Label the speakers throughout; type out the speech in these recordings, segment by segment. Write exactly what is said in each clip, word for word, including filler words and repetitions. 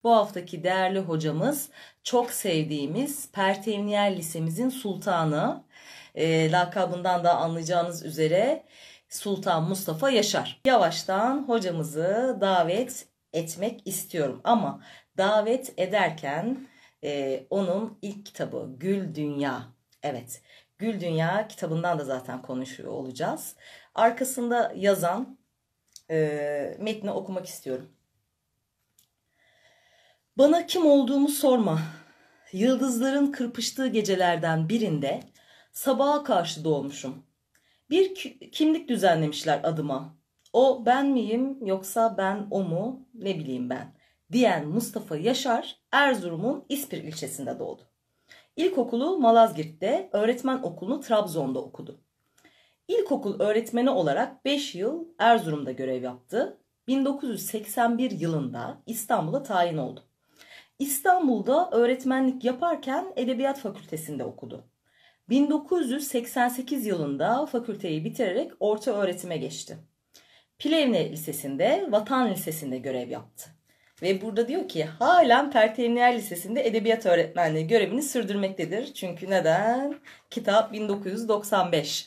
Speaker 1: Bu haftaki değerli hocamız çok sevdiğimiz Pertevniyel Lisemizin sultanı. E, lakabından da anlayacağınız üzere Sultan Mustafa Yaşar. Yavaştan hocamızı davet etmek istiyorum ama davet ederken e, onun ilk kitabı Gül Dünya. Evet, Gül Dünya kitabından da zaten konuşuyor olacağız. Arkasında yazan e, metni okumak istiyorum. Bana kim olduğumu sorma. Yıldızların kırpıştığı gecelerden birinde sabaha karşı doğmuşum. Bir kimlik düzenlemişler adıma. O ben miyim yoksa ben o mu ne bileyim ben diyen Mustafa Yaşar Erzurum'un İspir ilçesinde doğdu. İlkokulu Malazgirt'te, öğretmen okulunu Trabzon'da okudu. İlkokul öğretmeni olarak beş yıl Erzurum'da görev yaptı. bin dokuz yüz seksen bir yılında İstanbul'a tayin oldu. İstanbul'da öğretmenlik yaparken Edebiyat Fakültesi'nde okudu. bin dokuz yüz seksen sekiz yılında fakülteyi bitirerek orta öğretime geçti. Plevne Lisesi'nde, Vatan Lisesi'nde görev yaptı. Ve burada diyor ki halen Pertevniyel Lisesi'nde edebiyat öğretmenliği görevini sürdürmektedir. Çünkü neden? Kitap bin dokuz yüz doksan beş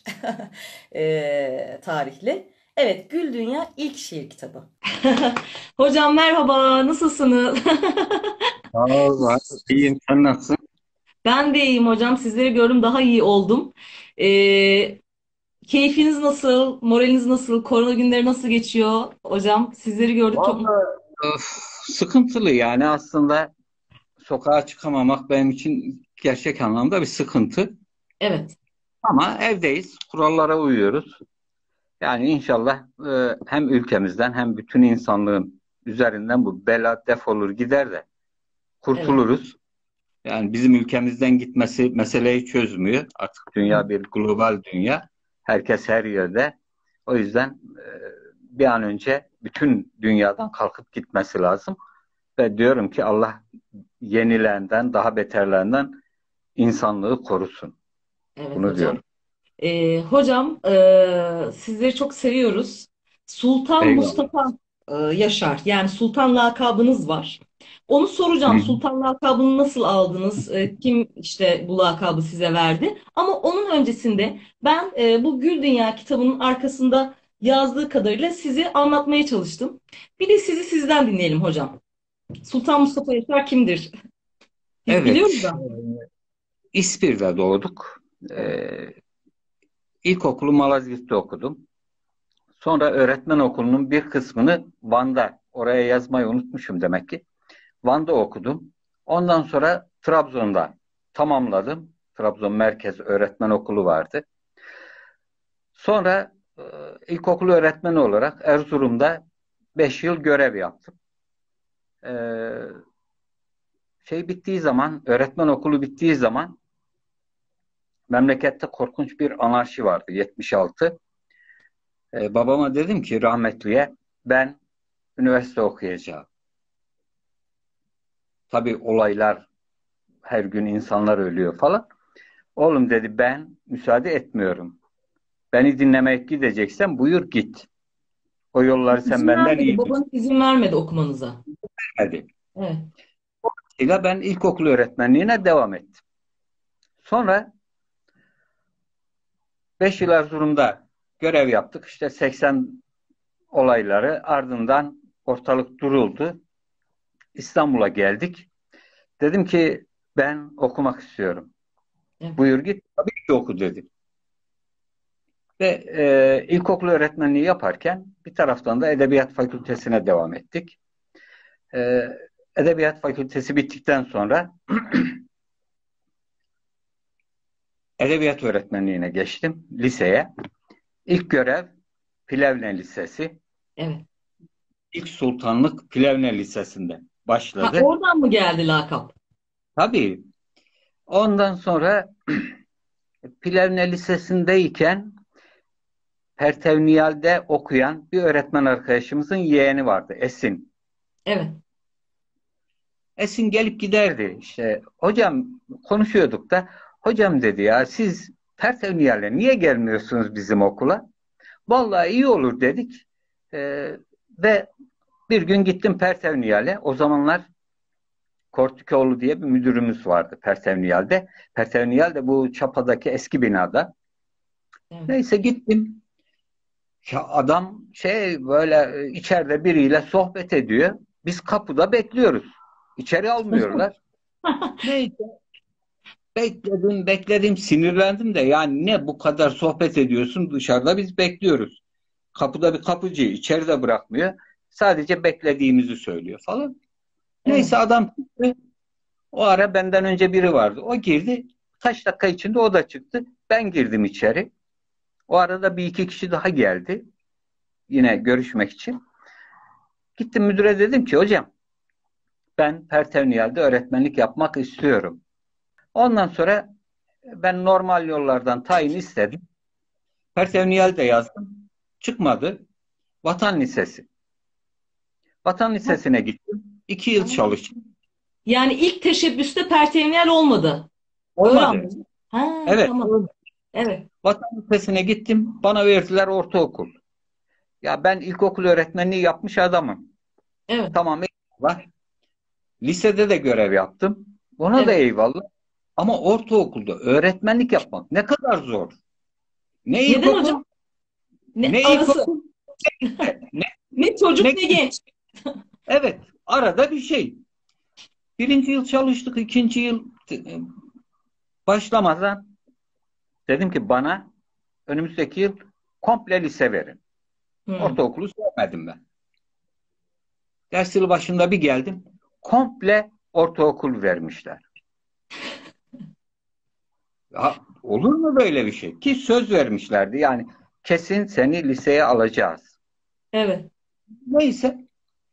Speaker 1: e, tarihli. Evet, Gül Dünya ilk şiir kitabı. Hocam merhaba, nasılsınız?
Speaker 2: Sağ ol, var. İyiyim. Sen nasılsın?
Speaker 1: Ben de iyiyim hocam. Sizleri gördüm, daha iyi oldum. Ee, Keyfiniz nasıl? Moraliniz nasıl? Korona günleri nasıl geçiyor hocam? Sizleri gördük çok mutlu.
Speaker 2: Vallahi öf, sıkıntılı yani aslında sokağa çıkamamak benim için gerçek anlamda bir sıkıntı.
Speaker 1: Evet,
Speaker 2: Ama evdeyiz, kurallara uyuyoruz. Yani inşallah e, hem ülkemizden hem bütün insanlığın üzerinden bu bela defolur gider de
Speaker 1: evet.
Speaker 2: kurtuluruz. Yani bizim ülkemizden gitmesi meseleyi çözmüyor. Artık
Speaker 1: Hı.
Speaker 2: dünya bir global dünya. Herkes her yerde. O yüzden e, bir an önce bütün dünyadan kalkıp gitmesi lazım. Ve diyorum ki Allah yenilenden, daha beterlerinden insanlığı korusun.
Speaker 1: Evet
Speaker 2: Bunu
Speaker 1: hocam.
Speaker 2: diyorum.
Speaker 1: Ee, hocam e, sizleri çok seviyoruz. Sultan
Speaker 2: Eyvallah.
Speaker 1: Mustafa e, Yaşar, yani Sultan lakabınız var. Onu
Speaker 2: Hı
Speaker 1: soracağım.
Speaker 2: hı.
Speaker 1: Sultan lakabını nasıl aldınız? E, kim işte bu lakabı size verdi? Ama onun öncesinde ben e, bu Gül Dünya kitabının arkasında yazdığı kadarıyla sizi anlatmaya çalıştım. Bir de sizi sizden dinleyelim hocam. Sultan Mustafa Yaşar kimdir? Biz biliyoruz
Speaker 2: Evet,
Speaker 1: da.
Speaker 2: İspir'de doğduk.
Speaker 1: Evet.
Speaker 2: Ee, ilkokulu Malazgirt'te okudum. Sonra öğretmen okulunun bir kısmını Van'da, oraya yazmayı unutmuşum demek ki. Van'da okudum. Ondan sonra Trabzon'da tamamladım. Trabzon Merkez Öğretmen Okulu vardı. Sonra e, ilkokul öğretmeni olarak Erzurum'da beş yıl görev yaptım. E, şey bittiği zaman, öğretmen okulu bittiği zaman memlekette korkunç bir anarşi vardı yetmiş altı. E, babama dedim ki rahmetliye ben üniversite okuyacağım. Tabii olaylar her gün insanlar ölüyor falan. Oğlum dedi ben müsaade etmiyorum. Beni dinlemeye gideceksen buyur git. O yolları sen
Speaker 1: İzin
Speaker 2: benden
Speaker 1: vermedi.
Speaker 2: iyi
Speaker 1: Babanız izin vermedi okumanıza.
Speaker 2: bilmedin.
Speaker 1: Evet.
Speaker 2: Dolayısıyla ben ilkokul öğretmenliğine devam ettim. Sonra beş yıl Erzurum'da görev yaptık. İşte seksen olayları ardından ortalık duruldu. İstanbul'a geldik. Dedim ki ben okumak istiyorum.
Speaker 1: Evet.
Speaker 2: Buyur git. Tabii ki oku dedi. Ve e, ilkokul öğretmenliği yaparken bir taraftan da Edebiyat Fakültesine devam ettik. E, Edebiyat Fakültesi bittikten sonra edebiyat öğretmenliğine geçtim liseye. İlk görev Plevne Lisesi.
Speaker 1: Evet.
Speaker 2: İlk sultanlık Plevne Lisesi'nde
Speaker 1: Ha,
Speaker 2: başladı.
Speaker 1: oradan mı geldi lakap?
Speaker 2: Tabii ondan sonra Plevne Lisesi'ndeyken Pertevniyal'de okuyan bir öğretmen arkadaşımızın yeğeni vardı Esin.
Speaker 1: Evet.
Speaker 2: Esin gelip giderdi işte hocam konuşuyorduk da hocam dedi ya siz Pertevniyal'e niye gelmiyorsunuz bizim okula? Vallahi iyi olur dedik. Ee, ve bir gün gittim Pertevniyal'e. O zamanlar Kortikoğlu diye bir müdürümüz vardı Persevniyal'de. Persevniyal de bu Çapa'daki eski binada.
Speaker 1: Evet.
Speaker 2: Neyse gittim. Ya adam şey böyle e, içeride biriyle sohbet ediyor. Biz kapıda bekliyoruz. İçeri almıyorlar. Neyse bekledim bekledim sinirlendim de yani ne bu kadar sohbet ediyorsun dışarıda biz bekliyoruz. Kapıda bir kapıcı içeride bırakmıyor. Sadece beklediğimizi söylüyor falan.
Speaker 1: Evet.
Speaker 2: Neyse adam çıktı. O ara benden önce biri vardı. O girdi. Kaç dakika içinde o da çıktı. Ben girdim içeri. O arada bir iki kişi daha geldi. Yine görüşmek için. Gittim müdüre dedim ki hocam ben Pertevniyal'de öğretmenlik yapmak istiyorum. Ondan sonra ben normal yollardan tayin istedim. Pertevniyal'de yazdım. Çıkmadı. Vatan Lisesi. Vatan
Speaker 1: Ha,
Speaker 2: Lisesi'ne gittim. İki yıl çalıştım.
Speaker 1: yani ilk teşebbüste pertemniyel olmadı. Öyle
Speaker 2: Olmadı.
Speaker 1: anladım. Ha,
Speaker 2: Evet.
Speaker 1: tamam. Evet.
Speaker 2: Vatan Lisesi'ne gittim. Bana verdiler ortaokul. Ya ben ilkokul öğretmenliği yapmış adamım.
Speaker 1: Evet.
Speaker 2: Tamam eyvallah. Lisede de görev yaptım. Ona da
Speaker 1: Evet.
Speaker 2: eyvallah. Ama ortaokulda öğretmenlik yapmak ne kadar zor. Ne
Speaker 1: Neden hocam?
Speaker 2: ilkokul,
Speaker 1: Ne
Speaker 2: ne
Speaker 1: arası?
Speaker 2: ilkokul, ne,
Speaker 1: Ne çocuk
Speaker 2: ne
Speaker 1: ne genç.
Speaker 2: evet arada bir şey. Birinci yıl çalıştık, ikinci yıl e, başlamadan dedim ki bana önümüzdeki yıl komple lise verin.
Speaker 1: Hmm.
Speaker 2: Ortaokulu sevmedim ben. Ders yılı başında bir geldim. Komple ortaokul vermişler. Ya, olur mu böyle bir şey? Ki söz vermişlerdi. Yani kesin seni liseye alacağız.
Speaker 1: Evet.
Speaker 2: Neyse.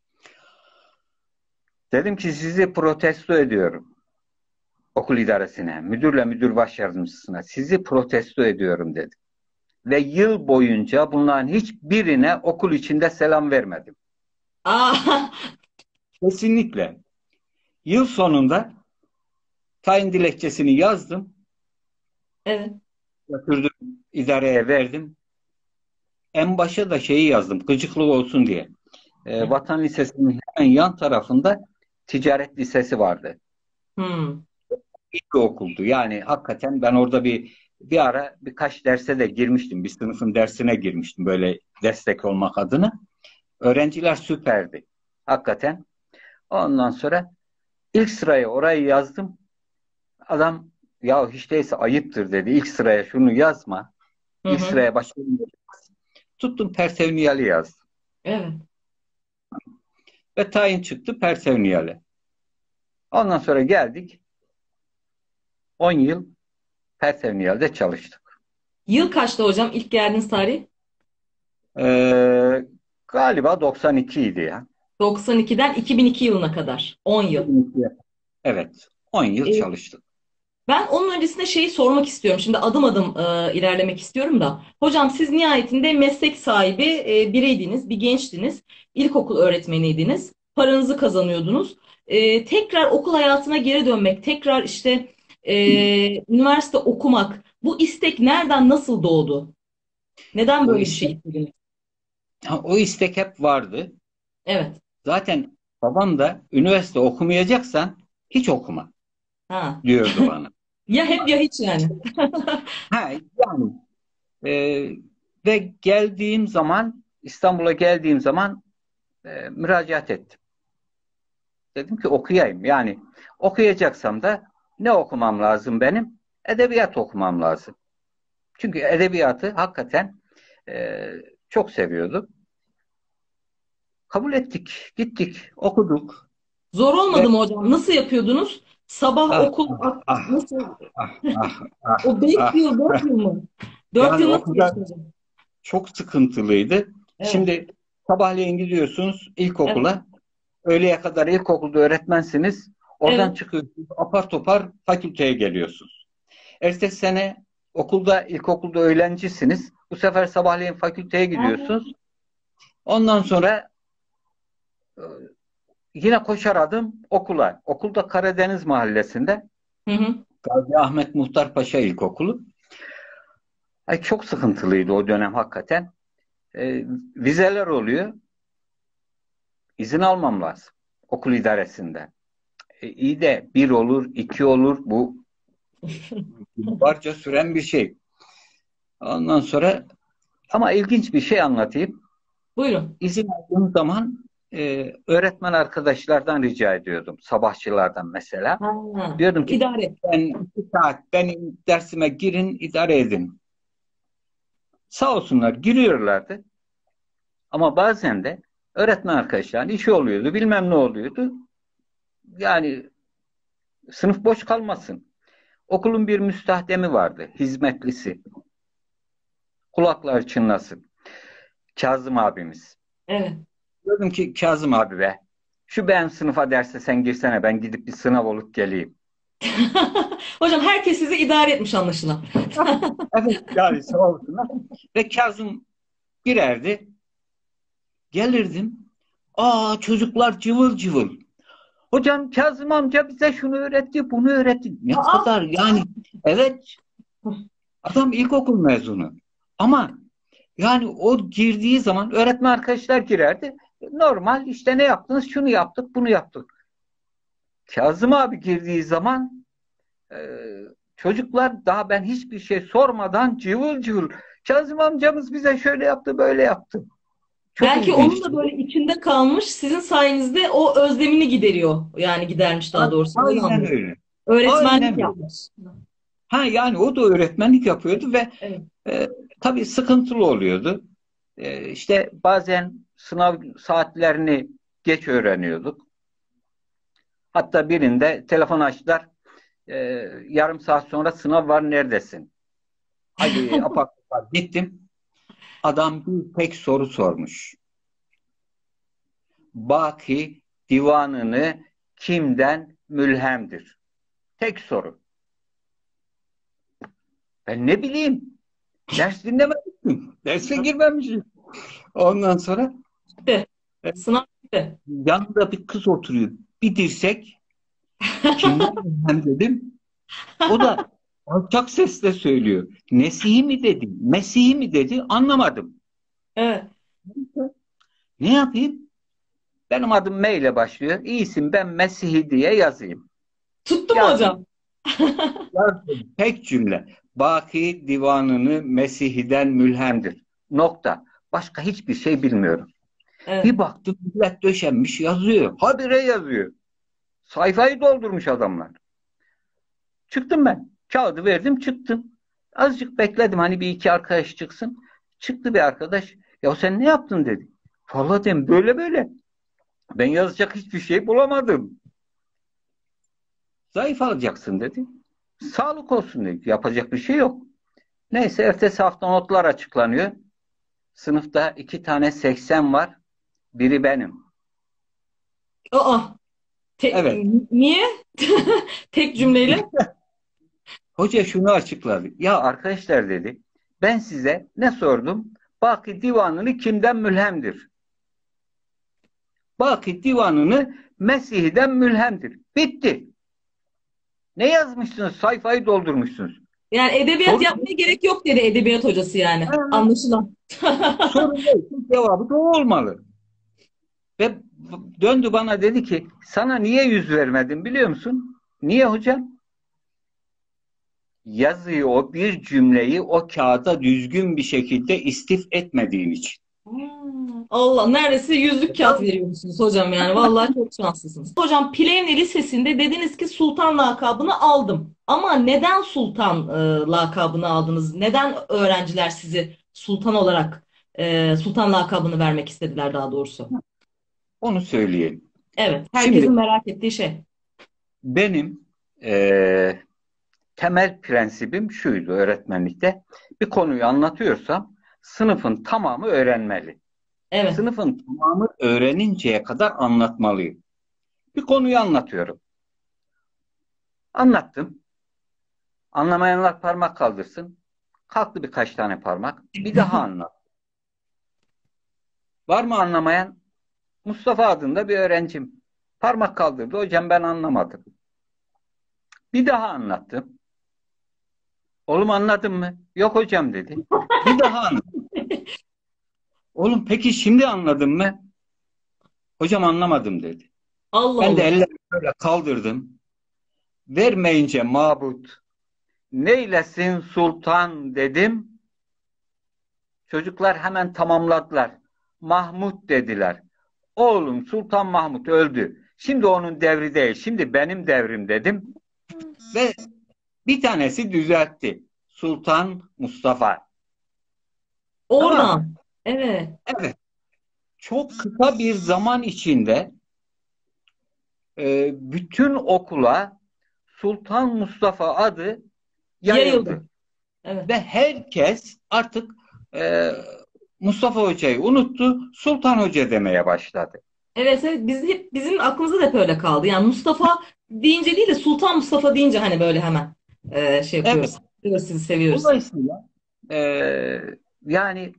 Speaker 2: Dedim ki sizi protesto ediyorum. Okul idaresine, müdürle müdür baş yardımcısına sizi protesto ediyorum dedim. Ve yıl boyunca bunların hiçbirine okul içinde selam vermedim.
Speaker 1: Aa,
Speaker 2: Kesinlikle. Yıl sonunda tayin dilekçesini yazdım.
Speaker 1: evet.
Speaker 2: Götürdüm, idareye verdim. En başa da şeyi yazdım, gıcıklık olsun diye. E, Vatan Lisesi'nin hemen yan tarafında ticaret lisesi vardı.
Speaker 1: Hmm.
Speaker 2: Bir okuldu. Yani hakikaten ben orada bir bir ara birkaç derse de girmiştim. Bir sınıfın dersine girmiştim böyle destek olmak adına. Öğrenciler süperdi. Hakikaten. Ondan sonra ilk sıraya orayı yazdım. Adam ya hiç değilse ayıptır dedi. İlk sıraya şunu yazma.
Speaker 1: Hı
Speaker 2: İlk
Speaker 1: hı.
Speaker 2: sıraya başlayayım dedi. Tuttum Persevniyal'i yazdım.
Speaker 1: Evet.
Speaker 2: Ve tayin çıktı Persevniyal'e. Ondan sonra geldik. on yıl Persevniyal'de çalıştık.
Speaker 1: Yıl kaçtı hocam ilk geldiğiniz tarih?
Speaker 2: Ee, galiba doksan iki idi ya.
Speaker 1: doksan ikiden iki bin iki yılına kadar. on yıl.
Speaker 2: Evet. on yıl
Speaker 1: Ee,
Speaker 2: çalıştık.
Speaker 1: Ben onun öncesinde şeyi sormak istiyorum. Şimdi adım adım e, ilerlemek istiyorum da. Hocam siz nihayetinde meslek sahibi e, biriydiniz, bir gençtiniz. İlkokul öğretmeniydiniz. Paranızı kazanıyordunuz. E, tekrar okul hayatına geri dönmek, tekrar işte e, üniversite okumak. Bu istek nereden, nasıl doğdu? Neden
Speaker 2: O
Speaker 1: böyle bir şey
Speaker 2: istek,
Speaker 1: istediniz?
Speaker 2: o istek hep vardı.
Speaker 1: Evet.
Speaker 2: Zaten babam da üniversite okumayacaksan hiç okuma
Speaker 1: Ha.
Speaker 2: diyordu bana.
Speaker 1: Ya hep ya hiç yani.
Speaker 2: Ha, yani e, ve geldiğim zaman İstanbul'a geldiğim zaman e, müracaat ettim. Dedim ki okuyayım. Yani okuyacaksam da ne okumam lazım benim? Edebiyat okumam lazım. Çünkü edebiyatı hakikaten e, çok seviyordum. Kabul ettik, gittik, okuduk
Speaker 1: Zor olmadı
Speaker 2: ve
Speaker 1: mı hocam? Nasıl yapıyordunuz? Sabah
Speaker 2: ah
Speaker 1: okul
Speaker 2: ah ah
Speaker 1: nasıl?
Speaker 2: ah ah ah
Speaker 1: O beş
Speaker 2: ah.
Speaker 1: yıl, dört yıl mı? Dört
Speaker 2: Yani
Speaker 1: yıl
Speaker 2: o
Speaker 1: nasıl
Speaker 2: kadar
Speaker 1: geçti hocam?
Speaker 2: çok sıkıntılıydı.
Speaker 1: Evet.
Speaker 2: Şimdi sabahleyin gidiyorsunuz
Speaker 1: Evet.
Speaker 2: ilkokula, öğleye kadar ilkokulda öğretmensiniz. Oradan
Speaker 1: Evet.
Speaker 2: çıkıyorsunuz, apar topar fakülteye geliyorsunuz. Ertesi sene okulda, ilkokulda öğlencisiniz. Bu sefer sabahleyin fakülteye
Speaker 1: Ha.
Speaker 2: gidiyorsunuz. Ondan sonra e, yine koşar adım okula. Okulda Karadeniz Mahallesi'nde.
Speaker 1: Hı hı.
Speaker 2: Gazi Ahmet Muhtar Paşa İlkokulu. Ay çok sıkıntılıydı o dönem hakikaten. E, vizeler oluyor. İzin almam lazım okul idaresinden. E, iyi de bir olur, iki olur. Bu yıllarca süren bir şey. Ondan sonra ama ilginç bir şey anlatayım.
Speaker 1: Buyurun.
Speaker 2: İzin aldığım zaman e, öğretmen arkadaşlardan rica ediyordum. Sabahçılardan mesela.
Speaker 1: Ha,
Speaker 2: Diyordum ki
Speaker 1: idare.
Speaker 2: ben iki saat benim dersime girin, idare edin. Sağ olsunlar giriyorlardı. Ama bazen de öğretmen arkadaşların işi oluyordu, bilmem ne oluyordu. Yani sınıf boş kalmasın. Okulun bir müstahdemi vardı, hizmetlisi. Kulaklar çınlasın. Kazım abimiz.
Speaker 1: Evet.
Speaker 2: Dedim ki Kazım abi be, şu benim sınıfa derse sen girsene, ben gidip bir sınav olup geleyim.
Speaker 1: Hocam herkes sizi idare etmiş anlaşılan.
Speaker 2: Evet yani sağ olsunlar. Ve Kazım girerdi. Gelirdim. Aa çocuklar cıvıl cıvıl. Hocam Kazım amca bize şunu öğretti, bunu öğretti. Ne
Speaker 1: Aa,
Speaker 2: kadar yani. Evet, adam ilkokul mezunu. Ama yani o girdiği zaman öğretmen arkadaşlar girerdi. Normal işte ne yaptınız? Şunu yaptık, bunu yaptık. Kazım abi girdiği zaman e, çocuklar daha ben hiçbir şey sormadan cıvıl cıvıl. Kazım amcamız bize şöyle yaptı, böyle yaptı. Çok
Speaker 1: belki onun
Speaker 2: ilginçti.
Speaker 1: da böyle içinde kalmış, sizin sayenizde o özlemini gideriyor. Yani gidermiş daha doğrusu. Öyle
Speaker 2: Aynen
Speaker 1: anlıyorum.
Speaker 2: öyle.
Speaker 1: Öğretmenlik
Speaker 2: Aynen öyle.
Speaker 1: yapmış.
Speaker 2: Ha yani o da öğretmenlik yapıyordu ve
Speaker 1: Evet.
Speaker 2: e, tabii sıkıntılı oluyordu. E, işte bazen sınav saatlerini geç öğreniyorduk. Hatta birinde telefon açtılar. E, yarım saat sonra sınav var, neredesin? Hadi apar topar gittim. Adam bir tek soru sormuş. Baki divanını kimden mülhemdir? Tek soru. Ben ne bileyim. Ders dinlememişim. Derse girmemişim. Ondan sonra
Speaker 1: Bitti.
Speaker 2: e,
Speaker 1: Sınav bitti.
Speaker 2: yanında bir kız oturuyor. Bir dirsek. Kimden mülhem dedim. O da alçak sesle söylüyor. Nesihi mi dedi? Mesih'i mi dedi? Anlamadım.
Speaker 1: Evet.
Speaker 2: Ne yapayım? Benim adım M ile başlıyor. İyisin ben Mesih'i diye yazayım.
Speaker 1: Tuttu mu
Speaker 2: Yazdım.
Speaker 1: hocam?
Speaker 2: Yazdım. Tek cümle. Baki divanını Mesih'den mülhemdir. Nokta. Başka hiçbir şey bilmiyorum.
Speaker 1: Evet.
Speaker 2: Bir baktım millet döşenmiş yazıyor. Habire yazıyor. Sayfayı doldurmuş adamlar. Çıktım ben. Kağıdı verdim çıktım. Azıcık bekledim hani bir iki arkadaş çıksın. Çıktı bir arkadaş. Ya sen ne yaptın dedi. Vallahi dedim böyle böyle. Ben yazacak hiçbir şey bulamadım. Zayıf alacaksın dedi. Sağlık olsun dedi. Yapacak bir şey yok. Neyse ertesi hafta notlar açıklanıyor. Sınıfta iki tane seksen var. Biri benim.
Speaker 1: Aa, te-
Speaker 2: Evet.
Speaker 1: niye? Tek cümleyle.
Speaker 2: Hoca şunu açıkladı. Ya arkadaşlar dedi. Ben size ne sordum? Baki divanını kimden mülhemdir? Baki divanını Mesih'den mülhemdir. Bitti. Ne yazmışsınız? Sayfayı doldurmuşsunuz.
Speaker 1: Yani edebiyat
Speaker 2: Soru,
Speaker 1: yapmaya gerek yok dedi edebiyat hocası yani. Anlaşılan.
Speaker 2: soru ne? Cevabı da o olmalı. Ve döndü bana dedi ki sana niye yüz vermedim biliyor musun? Niye hocam? Yazıyı o bir cümleyi o kağıda düzgün bir şekilde istif etmediğin için.
Speaker 1: Hmm, Allah neredeyse yüzlük kağıt veriyormuşsunuz hocam yani. Vallahi çok şanslısınız. Hocam Plevne Lisesi'nde dediniz ki sultan lakabını aldım. Ama neden sultan e, lakabını aldınız? Neden öğrenciler sizi sultan olarak e, sultan lakabını vermek istediler daha doğrusu?
Speaker 2: Onu söyleyeyim.
Speaker 1: Evet,
Speaker 2: Şimdi
Speaker 1: herkesin merak ettiği şey.
Speaker 2: benim eee, temel prensibim şuydu öğretmenlikte. Bir konuyu anlatıyorsam sınıfın tamamı öğrenmeli.
Speaker 1: Evet.
Speaker 2: Sınıfın tamamı öğreninceye kadar anlatmalıyım. Bir konuyu anlatıyorum. Anlattım. Anlamayanlar parmak kaldırsın. Kalktı birkaç tane parmak. Bir daha anlat. Var mı anlamayan? Mustafa adında bir öğrencim. Parmak kaldırdı. Hocam ben anlamadım. Bir daha anlattım. Oğlum anladın mı? Yok hocam dedi. Bir daha anlattım. Oğlum peki şimdi anladın mı? Hocam anlamadım dedi.
Speaker 1: Allah
Speaker 2: Ben de
Speaker 1: Allah.
Speaker 2: ellerimi Böyle kaldırdım. Vermeyince mabut, neylesin sultan dedim. Çocuklar hemen tamamladılar. Mahmut dediler. Oğlum Sultan Mahmut öldü. Şimdi onun devri değil. Şimdi benim devrim dedim. Ve bir tanesi düzeltti. Sultan Mustafa. Tamam mı?
Speaker 1: Oradan. Evet.
Speaker 2: Evet. Çok kısa bir zaman içinde e, bütün okula Sultan Mustafa adı yayıldı.
Speaker 1: Yayıldı. Evet.
Speaker 2: Ve herkes artık e, Mustafa Hoca'yı unuttu. Sultan Hoca demeye başladı.
Speaker 1: Evet, evet. Biz hep, bizim aklımızda da hep öyle kaldı. Yani Mustafa deyince değil de Sultan Mustafa deyince hani böyle hemen e, şey
Speaker 2: Evet.
Speaker 1: yapıyoruz. Diyoruz, sizi seviyoruz.
Speaker 2: Dolayısıyla e, yani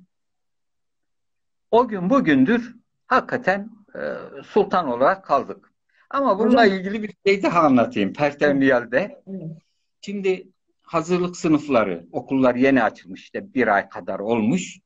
Speaker 2: o gün bugündür hakikaten e, sultan olarak kaldık. Ama bununla
Speaker 1: Hocam.
Speaker 2: ilgili bir şey daha anlatayım.
Speaker 1: Evet.
Speaker 2: Pertemniyel'de.
Speaker 1: Evet.
Speaker 2: Şimdi hazırlık sınıfları, okullar yeni açılmış, işte bir ay kadar olmuş.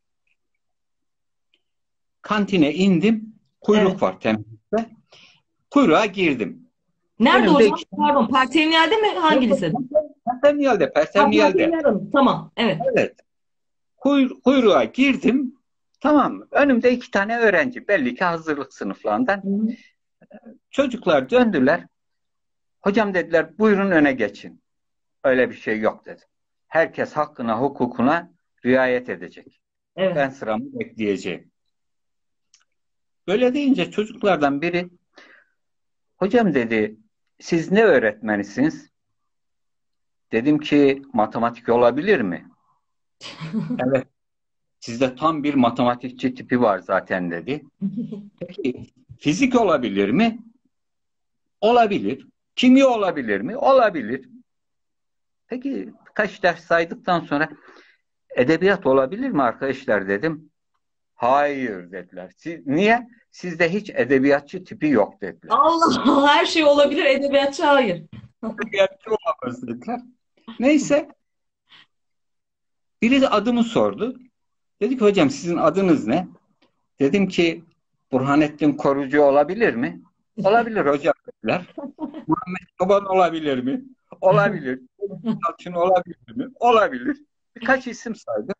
Speaker 2: Kantine indim.
Speaker 1: Evet.
Speaker 2: Kuyruk var temizlikte. Kuyruğa girdim.
Speaker 1: Nerede
Speaker 2: Önümde
Speaker 1: hocam?
Speaker 2: iki tane.
Speaker 1: Pardon, Pertemniyel'de mi? Hangi lisede?
Speaker 2: Pertemniyel'de,
Speaker 1: Ha,
Speaker 2: Pertemniyel'de.
Speaker 1: Pertemniyel. Tamam. Evet.
Speaker 2: Evet. Kuy- kuyruğa girdim. Tamam mı? Önümde iki tane öğrenci. Belli ki hazırlık sınıflarından.
Speaker 1: Hı hı.
Speaker 2: Çocuklar döndüler. Hocam dediler, buyurun öne geçin. Öyle bir şey yok dedim. Herkes hakkına, hukukuna riayet edecek.
Speaker 1: Evet.
Speaker 2: Ben sıramı bekleyeceğim. Böyle deyince çocuklardan biri, hocam dedi, siz ne öğretmenisiniz? Dedim ki, matematik olabilir mi? Evet, sizde tam bir matematikçi tipi var zaten dedi. Peki, fizik olabilir mi? Olabilir. Kimya olabilir mi? Olabilir. Peki kaç ders saydıktan sonra edebiyat olabilir mi arkadaşlar dedim. Hayır dediler. Siz, niye? Sizde hiç edebiyatçı tipi yok dediler.
Speaker 1: Allah, her şey olabilir, edebiyatçı hayır.
Speaker 2: Edebiyatçı olamaz dediler. Neyse, biri de adımı sordu. Dedi ki, hocam sizin adınız ne? Dedim ki, Burhanettin Korucu olabilir mi? Olabilir hocam dediler. Muhammed Çoban olabilir mi? Olabilir. Yalçın olabilir mi? Olabilir. Birkaç isim saydım.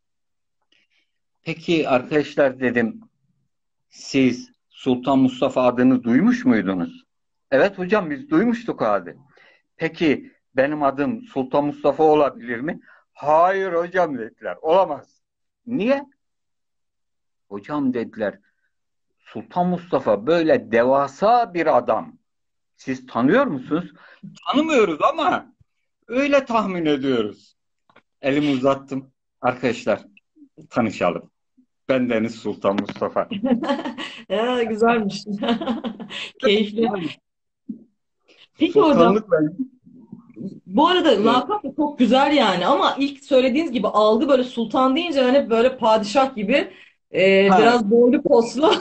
Speaker 2: Peki arkadaşlar dedim, siz Sultan Mustafa adını duymuş muydunuz? Evet hocam, biz duymuştuk o adı. Peki benim adım Sultan Mustafa olabilir mi? Hayır hocam dediler. Olamaz. Niye? Hocam dediler, Sultan Mustafa böyle devasa bir adam. Siz tanıyor musunuz? Tanımıyoruz ama öyle tahmin ediyoruz. Elimi uzattım. Arkadaşlar tanışalım. Ben Deniz Sultan Mustafa.
Speaker 1: Ya, güzelmiş. Keyifli.
Speaker 2: Yani
Speaker 1: Peki hocam,
Speaker 2: sultanlıkla
Speaker 1: bu arada
Speaker 2: e,
Speaker 1: lakap da çok güzel yani, ama ilk söylediğiniz gibi algı böyle sultan deyince hani böyle padişah gibi, e,
Speaker 2: ha
Speaker 1: biraz boylu poslu.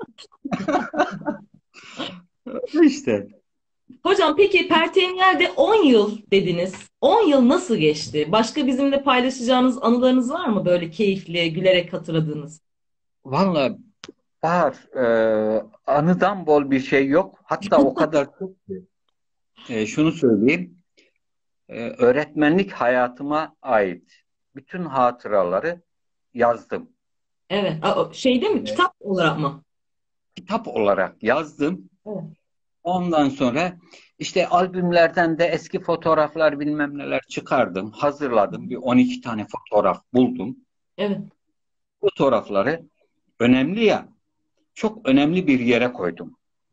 Speaker 2: işte
Speaker 1: Hocam peki, Pertemniyel'de on yıl dediniz. on yıl nasıl geçti? Başka bizimle paylaşacağınız anılarınız var mı, böyle keyifli, gülerek hatırladığınız?
Speaker 2: valla var. E, anıdan bol bir şey yok. Hatta o kadar çok ki. E, şunu söyleyeyim. E, öğretmenlik hayatıma ait bütün hatıraları yazdım.
Speaker 1: Evet. A- o- Şey değil mi?
Speaker 2: E,
Speaker 1: Kitap olarak mı?
Speaker 2: kitap olarak yazdım.
Speaker 1: Evet.
Speaker 2: Ondan sonra işte albümlerden de eski fotoğraflar bilmem neler çıkardım. Hazırladım. Bir on iki tane fotoğraf buldum.
Speaker 1: Evet.
Speaker 2: Fotoğrafları önemli ya. Çok önemli bir yere koydum.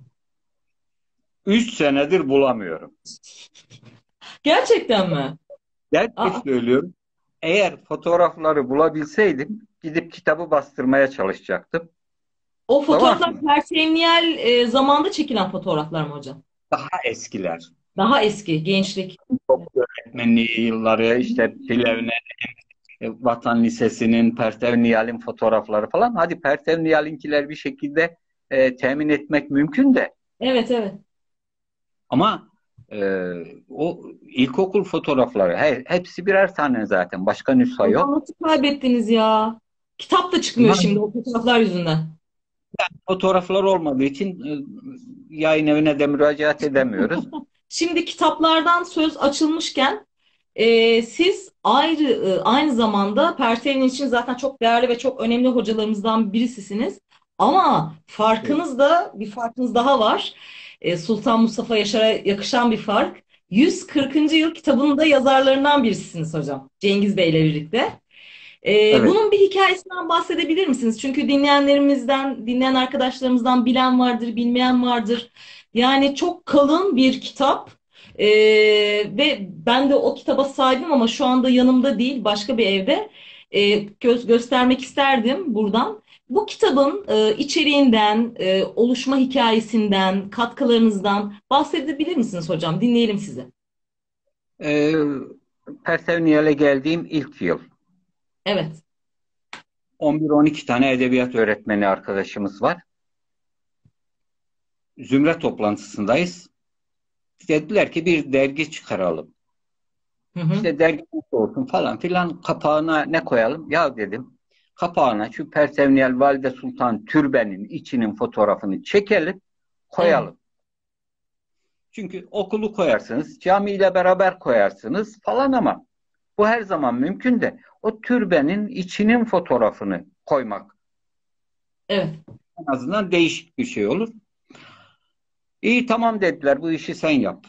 Speaker 2: Üç senedir bulamıyorum.
Speaker 1: Gerçekten mi?
Speaker 2: Gerçek
Speaker 1: Aa,
Speaker 2: söylüyorum. Eğer fotoğrafları bulabilseydim gidip kitabı bastırmaya çalışacaktım.
Speaker 1: o
Speaker 2: Tamam
Speaker 1: fotoğraflar
Speaker 2: mı?
Speaker 1: Pertemniyel e, zamanda çekilen fotoğraflar mı hocam?
Speaker 2: Daha eskiler.
Speaker 1: Daha eski, gençlik.
Speaker 2: Öğretmenliği yılları, işte Plevne, e, Vatan Lisesi'nin, Pertevniyal'in fotoğrafları falan. Hadi Pertevniyal'inkiler bir şekilde e, temin etmek mümkün de.
Speaker 1: Evet, evet.
Speaker 2: Ama e, o ilkokul fotoğrafları he, hepsi birer tane zaten. Başka nüsha
Speaker 1: Hocam
Speaker 2: yok.
Speaker 1: nasıl kaybettiniz ya? Kitap da çıkmıyor
Speaker 2: Ma-
Speaker 1: şimdi o fotoğraflar yüzünden.
Speaker 2: Fotoğraflar olmadığı için e, yayın evine de müracaat edemiyoruz.
Speaker 1: Şimdi kitaplardan söz açılmışken e, siz ayrı e, aynı zamanda Persever'in için zaten çok değerli ve çok önemli hocalarımızdan birisisiniz. Ama
Speaker 2: Evet.
Speaker 1: farkınız da bir farkınız daha var. E, Sultan Mustafa Yaşar'a yakışan bir fark. yüz kırkıncı yıl kitabının da yazarlarından birisisiniz hocam. Cengiz Bey ile birlikte. Ee,
Speaker 2: Evet.
Speaker 1: bunun bir hikayesinden bahsedebilir misiniz? Çünkü dinleyenlerimizden, dinleyen arkadaşlarımızdan bilen vardır, bilmeyen vardır. Yani çok kalın bir kitap. Ee, ve ben de o kitaba sahibim ama şu anda yanımda değil, başka bir evde. Ee, göz göstermek isterdim buradan. Bu kitabın e, içeriğinden, e, oluşma hikayesinden, katkılarınızdan bahsedebilir misiniz hocam? Dinleyelim sizi.
Speaker 2: Ee, Persevniyel'e geldiğim ilk yıl.
Speaker 1: Evet.
Speaker 2: on bir on iki tane edebiyat öğretmeni arkadaşımız var. Zümre toplantısındayız. Dediler ki bir dergi çıkaralım.
Speaker 1: Hı hı.
Speaker 2: İşte dergi nasıl olsun falan filan, kapağına ne koyalım? Ya dedim, kapağına şu Persevniyel Valide Sultan türbenin içinin fotoğrafını çekelim,
Speaker 1: Evet.
Speaker 2: koyalım. Çünkü okulu koyarsınız, camiyle beraber koyarsınız falan ama bu her zaman mümkün de o türbenin içinin fotoğrafını koymak
Speaker 1: Evet.
Speaker 2: en azından değişik bir şey olur. İyi tamam dediler, bu işi sen yap.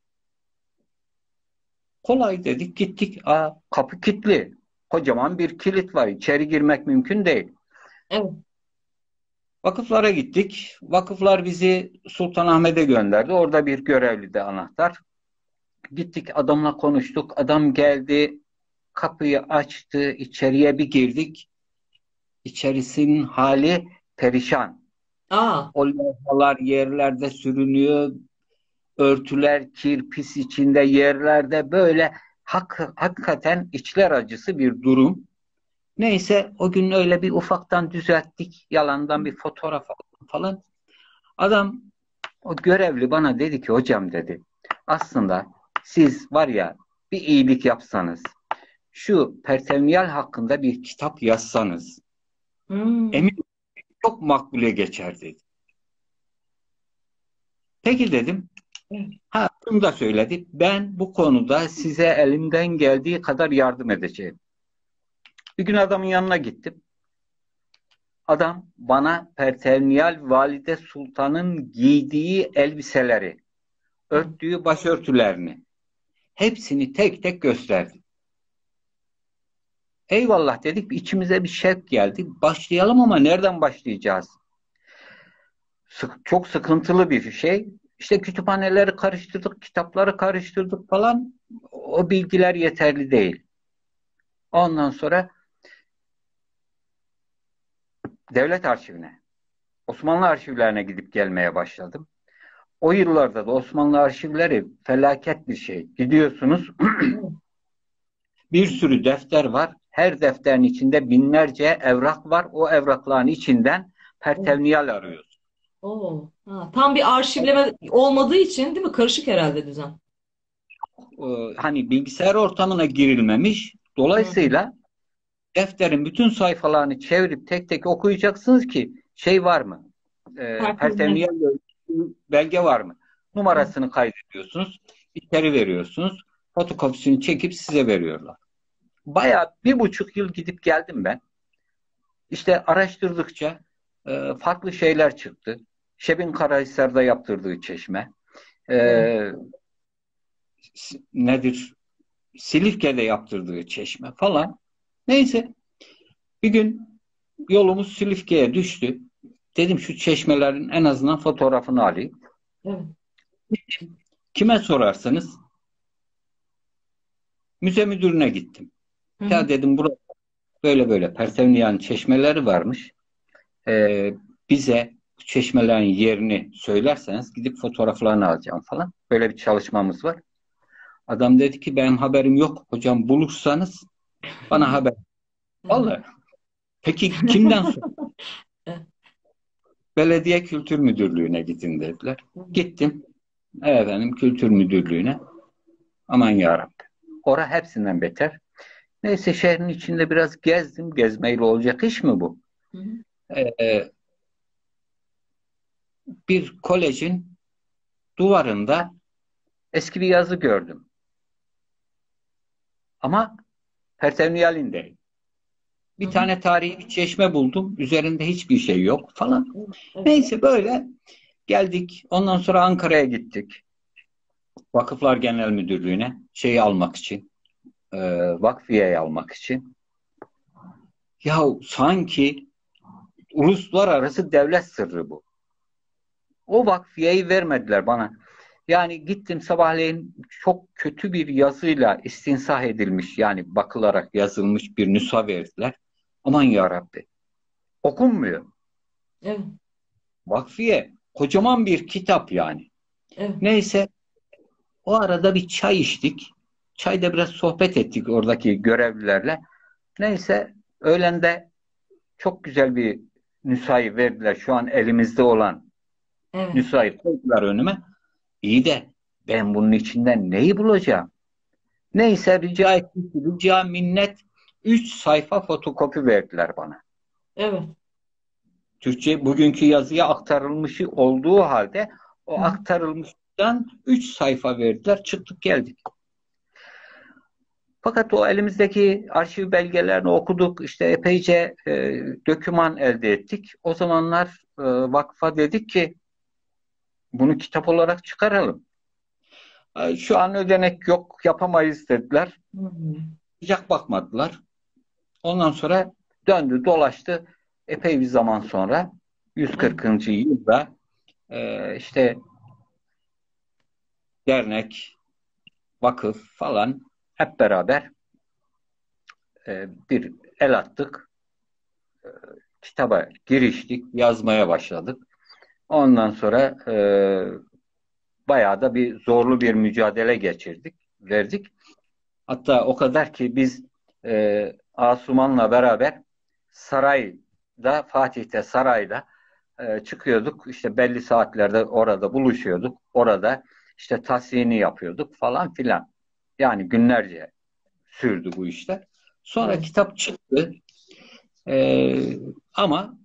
Speaker 2: Kolay dedik, gittik. Aa, kapı kilitli. Kocaman bir kilit var. İçeri girmek mümkün değil.
Speaker 1: Evet.
Speaker 2: Vakıflara gittik. Vakıflar bizi Sultanahmet'e gönderdi. Orada bir görevli de anahtar. Gittik, adamla konuştuk. Adam geldi, kapıyı açtı. İçeriye bir girdik. İçerisinin hali perişan.
Speaker 1: Aa.
Speaker 2: O levhalar yerlerde sürünüyor. Örtüler kir pis içinde yerlerde, böyle hak, hakikaten içler acısı bir durum. Neyse o gün öyle bir ufaktan düzelttik. Yalandan bir fotoğraf aldım falan. Adam, o görevli bana dedi ki hocam dedi, aslında siz var ya, bir iyilik yapsanız, şu Pertevniyal hakkında bir kitap yazsanız
Speaker 1: Hmm.
Speaker 2: emin çok makbule geçer dedi. Peki dedim.
Speaker 1: Evet.
Speaker 2: Ha, bunu da söyledi. Ben bu konuda size elimden geldiği kadar yardım edeceğim. Bir gün adamın yanına gittim. Adam bana Pertevniyal Valide Sultan'ın giydiği elbiseleri,
Speaker 1: Evet.
Speaker 2: örttüğü başörtülerini hepsini tek tek gösterdi. Eyvallah dedik, içimize bir şevk geldi. Başlayalım ama nereden başlayacağız? Sık, çok sıkıntılı bir şey. İşte kütüphaneleri karıştırdık, kitapları karıştırdık falan. O bilgiler yeterli değil. Ondan sonra devlet arşivine, Osmanlı arşivlerine gidip gelmeye başladım. O yıllarda da Osmanlı arşivleri felaket bir şey. Gidiyorsunuz,
Speaker 1: Evet.
Speaker 2: bir sürü defter var. Her defterin içinde binlerce evrak var. O evrakların içinden
Speaker 1: Evet.
Speaker 2: pertevniyal arıyoruz.
Speaker 1: Oo. Ha, tam bir arşivleme olmadığı için değil mi? Karışık herhalde düzen.
Speaker 2: Ee, hani bilgisayar ortamına girilmemiş.
Speaker 1: Hmm.
Speaker 2: Dolayısıyla defterin bütün sayfalarını çevirip tek tek okuyacaksınız ki şey var mı? Ee,
Speaker 1: Farklı.
Speaker 2: pertevniyal belge var mı?
Speaker 1: Evet.
Speaker 2: Numarasını kaydediyorsunuz. İçeri veriyorsunuz. Fotokopisini çekip size veriyorlar. Bayağı bir buçuk yıl gidip geldim ben. İşte araştırdıkça e, farklı şeyler çıktı. Şebin Karahisar'da yaptırdığı çeşme.
Speaker 1: Evet.
Speaker 2: E, nedir? Silifke'de yaptırdığı çeşme falan. Neyse bir gün yolumuz Silifke'ye düştü. Dedim şu çeşmelerin en azından fotoğrafını alayım.
Speaker 1: Evet.
Speaker 2: Kime sorarsanız müze müdürüne gittim.
Speaker 1: Hı hı.
Speaker 2: Ya dedim, burada böyle böyle Pertevniya'nın çeşmeleri varmış. E, bize bu çeşmelerin yerini söylerseniz gidip fotoğraflarını alacağım falan. Böyle bir çalışmamız var. Adam dedi ki benim haberim yok. Hocam bulursanız bana haber.
Speaker 1: Evet.
Speaker 2: Vallahi. Peki kimden sor?
Speaker 1: Evet.
Speaker 2: Belediye Kültür Müdürlüğü'ne gidin dediler. Gittim. Efendim Kültür Müdürlüğü'ne. Aman yarabbim. Ora hepsinden beter. Neyse şehrin içinde biraz gezdim. Gezmeyle olacak iş mi bu?
Speaker 1: Hı hı.
Speaker 2: Ee, bir kolejin duvarında eski bir yazı gördüm. Ama Pertevniyal'inde.
Speaker 1: Hı
Speaker 2: Bir
Speaker 1: hı.
Speaker 2: tane tarihi bir çeşme buldum. Üzerinde hiçbir şey yok falan.
Speaker 1: Evet. Evet.
Speaker 2: Neyse böyle geldik. Ondan sonra Ankara'ya gittik. Vakıflar Genel Müdürlüğü'ne şeyi almak için, e, vakfiyeyi almak için. Ya sanki uluslararası devlet sırrı bu. O vakfiyeyi vermediler bana. Yani gittim sabahleyin çok kötü bir yazıyla istinsah edilmiş yani bakılarak yazılmış bir nüsha verdiler. Aman ya Rabbi. Okunmuyor.
Speaker 1: Evet.
Speaker 2: Vakfiye kocaman bir kitap yani.
Speaker 1: Evet.
Speaker 2: Neyse o arada bir çay içtik. Çayda biraz sohbet ettik oradaki görevlilerle. Neyse öğlende çok güzel bir nüshayı verdiler. Şu an elimizde olan
Speaker 1: Evet.
Speaker 2: nüshayı koydular önüme. İyi de ben bunun içinden neyi bulacağım? Neyse rica ettim. Rica minnet üç sayfa fotokopi verdiler bana.
Speaker 1: Evet.
Speaker 2: Türkçe bugünkü yazıya aktarılmışı olduğu halde o
Speaker 1: Hı hı.
Speaker 2: aktarılmıştan üç sayfa verdiler. Çıktık geldik. Fakat o elimizdeki arşiv belgelerini okuduk. İşte epeyce e, doküman elde ettik. O zamanlar e, vakfa dedik ki bunu kitap olarak çıkaralım. E, şu an ödenek yok, yapamayız dediler.
Speaker 1: Hı hı.
Speaker 2: Sıcak bakmadılar. Ondan sonra döndü, dolaştı. Epey bir zaman sonra
Speaker 1: Evet.
Speaker 2: yüz kırkıncı yılda e, işte dernek, vakıf falan hep beraber e, bir el attık. Kitaba giriştik, yazmaya başladık. Ondan sonra e, bayağı da bir zorlu bir mücadele geçirdik, verdik. Hatta o kadar ki biz e, Asuman'la beraber sarayda, Fatih'te sarayda e, çıkıyorduk. İşte belli saatlerde orada buluşuyorduk. Orada işte tasfiye yapıyorduk falan filan. Yani günlerce sürdü bu işte. Sonra
Speaker 1: Evet.
Speaker 2: kitap çıktı. E, ama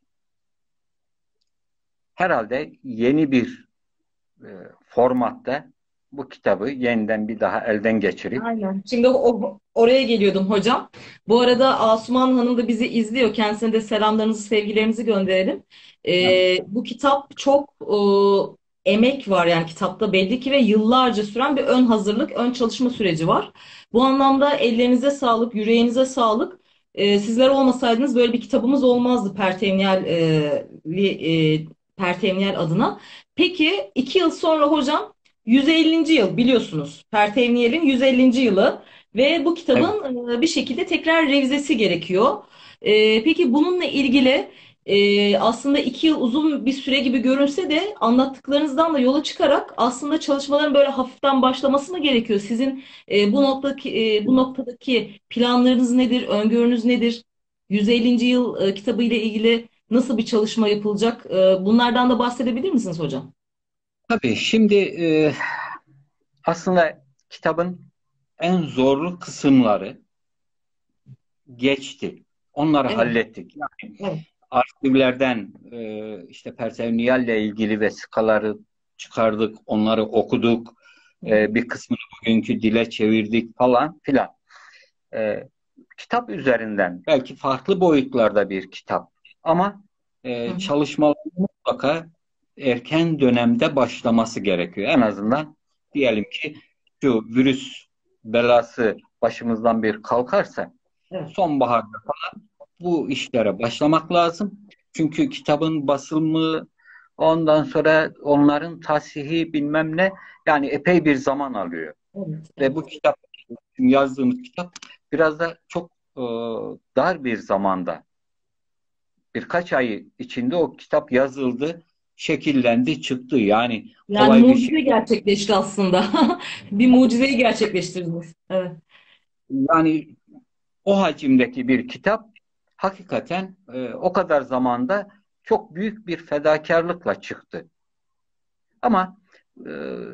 Speaker 2: herhalde yeni bir e, formatta bu kitabı yeniden bir daha elden geçirip
Speaker 1: Aynen. Şimdi o, oraya geliyordum hocam. Bu arada Asuman Hanım da bizi izliyor. Kendisine de selamlarınızı, sevgilerimizi gönderelim. Ee, bu kitap çok e, emek var yani kitapta belli ki ve yıllarca süren bir ön hazırlık, ön çalışma süreci var. Bu anlamda ellerinize sağlık, yüreğinize sağlık. Ee, sizler olmasaydınız böyle bir kitabımız olmazdı Pertevniyel, e, li- e, Pertevniyel adına. Peki iki yıl sonra hocam yüz ellinci yıl biliyorsunuz. Pertevniyel'in yüz ellinci yılı ve bu
Speaker 2: evet.
Speaker 1: kitabın e, bir şekilde tekrar revizesi gerekiyor. E, Peki bununla ilgili e, aslında iki yıl uzun bir süre gibi görünse de anlattıklarınızdan da yola çıkarak aslında çalışmaların böyle hafiften başlaması mı gerekiyor? Sizin e, bu noktadaki e, bu noktadaki planlarınız nedir? Öngörünüz nedir? yüz ellinci yıl e, kitabı ile ilgili nasıl bir çalışma yapılacak? E, bunlardan da bahsedebilir misiniz hocam?
Speaker 2: Tabii şimdi e, aslında kitabın en zorlu kısımları geçti. Onları
Speaker 1: Evet,
Speaker 2: hallettik. Yani
Speaker 1: evet.
Speaker 2: arşivlerden e, işte Persevniyal ile ilgili vesikaları çıkardık, onları okuduk.
Speaker 1: Hı hı.
Speaker 2: E, bir kısmını bugünkü dile çevirdik falan filan. E, kitap üzerinden belki farklı boyutlarda bir kitap ama
Speaker 1: Hı
Speaker 2: e,
Speaker 1: hı.
Speaker 2: çalışmaların mutlaka erken dönemde başlaması gerekiyor. En azından diyelim ki şu virüs belası başımızdan bir kalkarsa
Speaker 1: Evet.
Speaker 2: sonbaharda bu işlere başlamak lazım. Çünkü kitabın basımı ondan sonra onların tasihi bilmem ne yani epey bir zaman alıyor.
Speaker 1: Evet,
Speaker 2: Ve
Speaker 1: evet.
Speaker 2: bu kitap yazdığımız kitap biraz da çok e, dar bir zamanda birkaç ay içinde o kitap yazıldı, şekillendi, çıktı. Yani
Speaker 1: Yani
Speaker 2: kolay bir şey.
Speaker 1: mucize gerçekleşti aslında. Bir mucizeyi gerçekleştirdiniz. Evet.
Speaker 2: Yani o hacimdeki bir kitap hakikaten e, o kadar zamanda çok büyük bir fedakarlıkla çıktı. Ama e,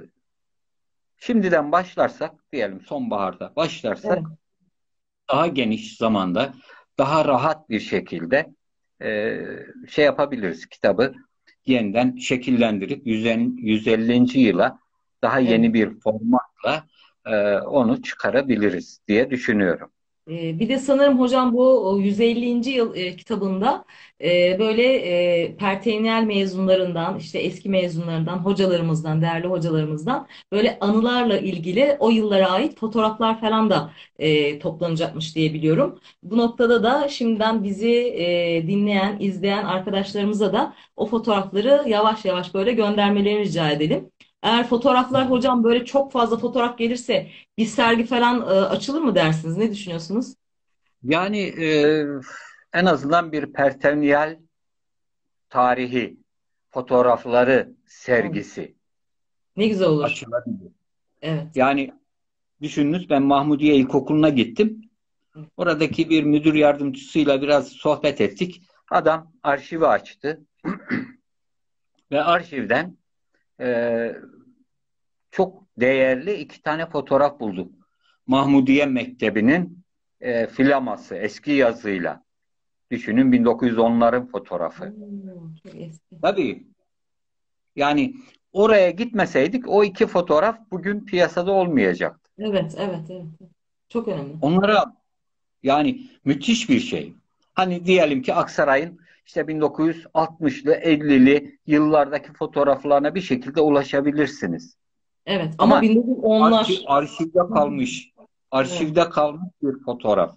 Speaker 2: şimdiden başlarsak diyelim sonbaharda
Speaker 1: Evet.
Speaker 2: başlarsak daha geniş zamanda daha rahat bir şekilde e, şey yapabiliriz kitabı yeniden şekillendirip yüz ellinci yıla daha
Speaker 1: Evet.
Speaker 2: yeni bir formatla e, onu çıkarabiliriz diye düşünüyorum.
Speaker 1: Ee, Bir de sanırım hocam bu o yüz ellinci yıl e, kitabında e, böyle e, Perteynel mezunlarından, işte eski mezunlarından, hocalarımızdan, değerli hocalarımızdan böyle anılarla ilgili o yıllara ait fotoğraflar falan da e, toplanacakmış diye biliyorum. Bu noktada da şimdiden bizi e, dinleyen, izleyen arkadaşlarımıza da o fotoğrafları yavaş yavaş böyle göndermelerini rica edelim. Eğer fotoğraflar hocam böyle çok fazla fotoğraf gelirse bir sergi falan e, açılır mı dersiniz? Ne düşünüyorsunuz?
Speaker 2: Yani e, en azından bir Pertevniyel tarihi fotoğrafları
Speaker 1: Evet.
Speaker 2: sergisi
Speaker 1: Ne güzel olur.
Speaker 2: açılabilir.
Speaker 1: Evet.
Speaker 2: Yani düşününüz, ben Mahmudiye İlkokulu'na gittim. Oradaki bir müdür yardımcısıyla biraz sohbet ettik. Adam arşivi açtı ve arşivden e, çok değerli iki tane fotoğraf bulduk. Mahmudiye Mektebi'nin e, filaması eski yazıyla. Düşünün, bin dokuz yüz onların fotoğrafı.
Speaker 1: Oo, çok eski.
Speaker 2: Tabii, yani oraya gitmeseydik o iki fotoğraf bugün piyasada olmayacaktı.
Speaker 1: Evet, evet, evet. Çok önemli.
Speaker 2: Onlara, yani müthiş bir şey. Hani diyelim ki Aksaray'ın işte bin dokuz yüz altmışlı ellili yıllardaki fotoğraflarına bir şekilde ulaşabilirsiniz.
Speaker 1: Evet ama
Speaker 2: Ama
Speaker 1: bin dokuz yüz
Speaker 2: arşiv,
Speaker 1: onlar.
Speaker 2: arşivde kalmış.
Speaker 1: Evet.
Speaker 2: Arşivde kalmış bir fotoğraf.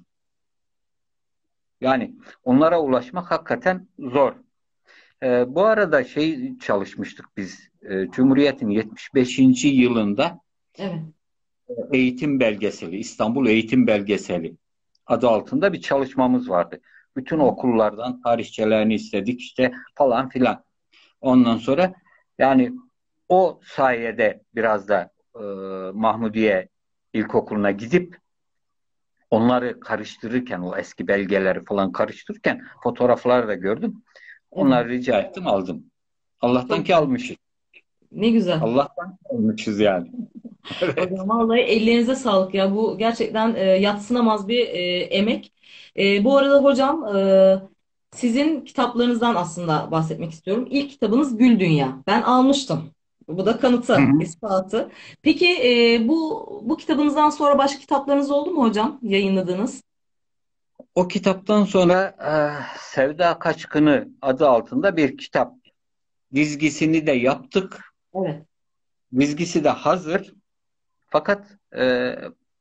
Speaker 2: Yani onlara ulaşmak hakikaten zor. Ee, bu arada şey çalışmıştık biz. Ee, Cumhuriyet'in yetmiş beşinci yılında
Speaker 1: Evet.
Speaker 2: eğitim belgeseli, İstanbul Eğitim Belgeseli adı altında bir çalışmamız vardı. Bütün
Speaker 1: Hı.
Speaker 2: okullardan tarihçelerini istedik işte falan filan. Ondan sonra yani o sayede biraz da e, Mahmudiye İlkokulu'na gidip onları karıştırırken, o eski belgeleri falan karıştırırken fotoğrafları da gördüm.
Speaker 1: Evet.
Speaker 2: Onları rica ettim, aldım. Allah'tan
Speaker 1: Çok
Speaker 2: ki
Speaker 1: güzel.
Speaker 2: almışız.
Speaker 1: Ne güzel.
Speaker 2: Allah'tan ki almışız yani. Evet.
Speaker 1: Hocam vallahi ellerinize sağlık ya. Bu gerçekten e, yadsınamaz bir e, emek. E, bu arada hocam e, sizin kitaplarınızdan aslında bahsetmek istiyorum. İlk kitabınız Gül Dünya. Ben almıştım. Bu da
Speaker 2: Hı
Speaker 1: kanıtı,
Speaker 2: hı.
Speaker 1: ispatı. Peki e, bu bu kitabınızdan sonra başka kitaplarınız oldu mu hocam yayınladığınız?
Speaker 2: O kitaptan sonra e, Sevda Kaçkını adı altında bir kitap dizgisini de yaptık.
Speaker 1: Evet.
Speaker 2: Dizgisi de hazır. Fakat e,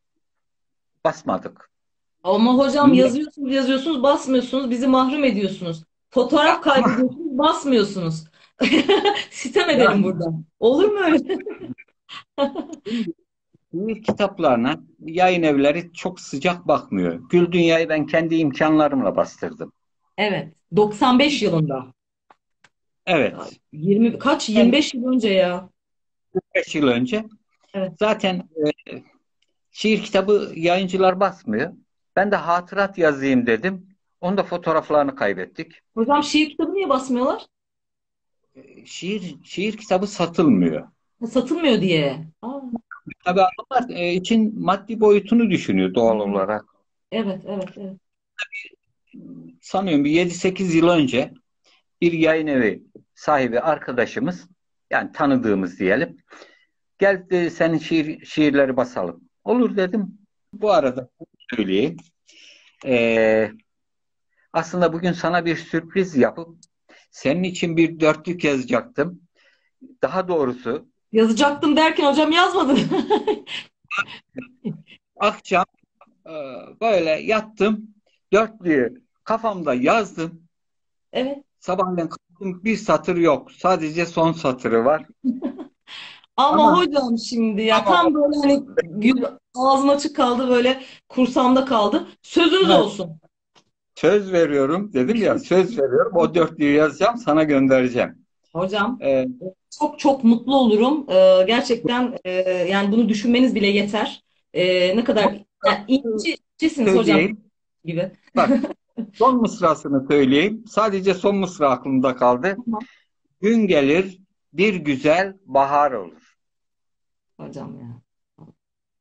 Speaker 2: basmadık.
Speaker 1: Ama hocam
Speaker 2: Niye?
Speaker 1: yazıyorsunuz yazıyorsunuz basmıyorsunuz bizi mahrum ediyorsunuz. Fotoğraf
Speaker 2: Ama
Speaker 1: kaydediyorsunuz basmıyorsunuz. Sitem edelim
Speaker 2: yani
Speaker 1: buradan. Olur mu öyle?
Speaker 2: şimdi şiir kitaplarına yayın evleri çok sıcak bakmıyor. Gül Dünya'yı ben kendi imkanlarımla bastırdım.
Speaker 1: Evet. doksan beş yılında. Ya
Speaker 2: Evet.
Speaker 1: yirmi kaç
Speaker 2: Ben
Speaker 1: yirmi beş yıl önce ya.
Speaker 2: beş yıl önce
Speaker 1: Evet.
Speaker 2: zaten e, şiir kitabı yayıncılar basmıyor. Ben de hatırat yazayım dedim. Onun da fotoğraflarını kaybettik.
Speaker 1: Hocam şiir kitabı niye basmıyorlar?
Speaker 2: Şiir şiir kitabı satılmıyor.
Speaker 1: Ha, satılmıyor diye. Aa,
Speaker 2: Tabii adamlar e, için maddi boyutunu düşünüyor doğal
Speaker 1: hmm.
Speaker 2: olarak.
Speaker 1: Evet, evet, evet.
Speaker 2: Sanıyorum bir yedi sekiz yıl önce bir yayın evi sahibi arkadaşımız, yani tanıdığımız diyelim, gel dedi, senin şiir, şiirleri basalım. Olur dedim. Bu arada söyleyeyim. Ee, aslında bugün sana bir sürpriz yapıp senin için bir dörtlük yazacaktım. Daha doğrusu
Speaker 1: Yazacaktım derken hocam yazmadın.
Speaker 2: akşam e, böyle yattım. Dörtlüğü kafamda yazdım.
Speaker 1: Evet.
Speaker 2: Sabahleyin kalktım, bir satır yok. Sadece son satırı var.
Speaker 1: Ama
Speaker 2: Ama
Speaker 1: hocam şimdi ya
Speaker 2: ama
Speaker 1: tam böyle hani gül ağzım açık kaldı böyle kursamda kaldı. Sözünüz
Speaker 2: evet,
Speaker 1: olsun.
Speaker 2: söz veriyorum dedim ya, söz veriyorum. O dörtlüğü yazacağım, sana göndereceğim.
Speaker 1: Hocam
Speaker 2: Ee,
Speaker 1: çok çok mutlu olurum. Ee, gerçekten e, yani bunu düşünmeniz bile yeter. Ee, ne
Speaker 2: son
Speaker 1: kadar yani
Speaker 2: mısrasını
Speaker 1: incisiniz hocam
Speaker 2: söyleyeyim.
Speaker 1: gibi.
Speaker 2: Bak, son mısrasını söyleyeyim. Sadece son mısra aklımda kaldı.
Speaker 1: Tamam.
Speaker 2: Gün gelir bir güzel bahar olur.
Speaker 1: Hocam ya.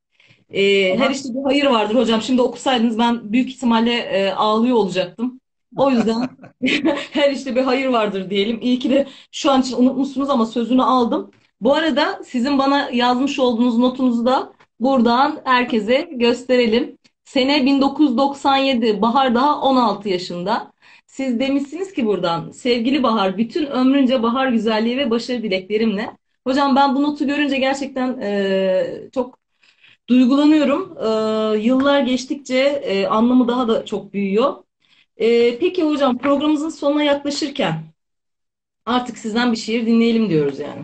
Speaker 1: Ee, her
Speaker 2: Ama
Speaker 1: işte bir hayır vardır hocam. Şimdi okusaydınız ben büyük ihtimalle e, ağlıyor olacaktım. O yüzden her işte bir hayır vardır diyelim. İyi ki de şu an için unutmuşsunuz ama sözünü aldım. Bu arada sizin bana yazmış olduğunuz notunuzu da buradan herkese gösterelim. Sene bin dokuz yüz doksan yedi, Bahar daha on altı yaşında. Siz demişsiniz ki buradan, sevgili Bahar, bütün ömrünce bahar güzelliği ve başarı dileklerimle. Hocam ben bu notu görünce gerçekten eee, çok duygulanıyorum. Eee, yıllar geçtikçe eee, anlamı daha da çok büyüyor. Eee, peki hocam, programımızın sonuna yaklaşırken artık sizden bir şiir dinleyelim diyoruz yani.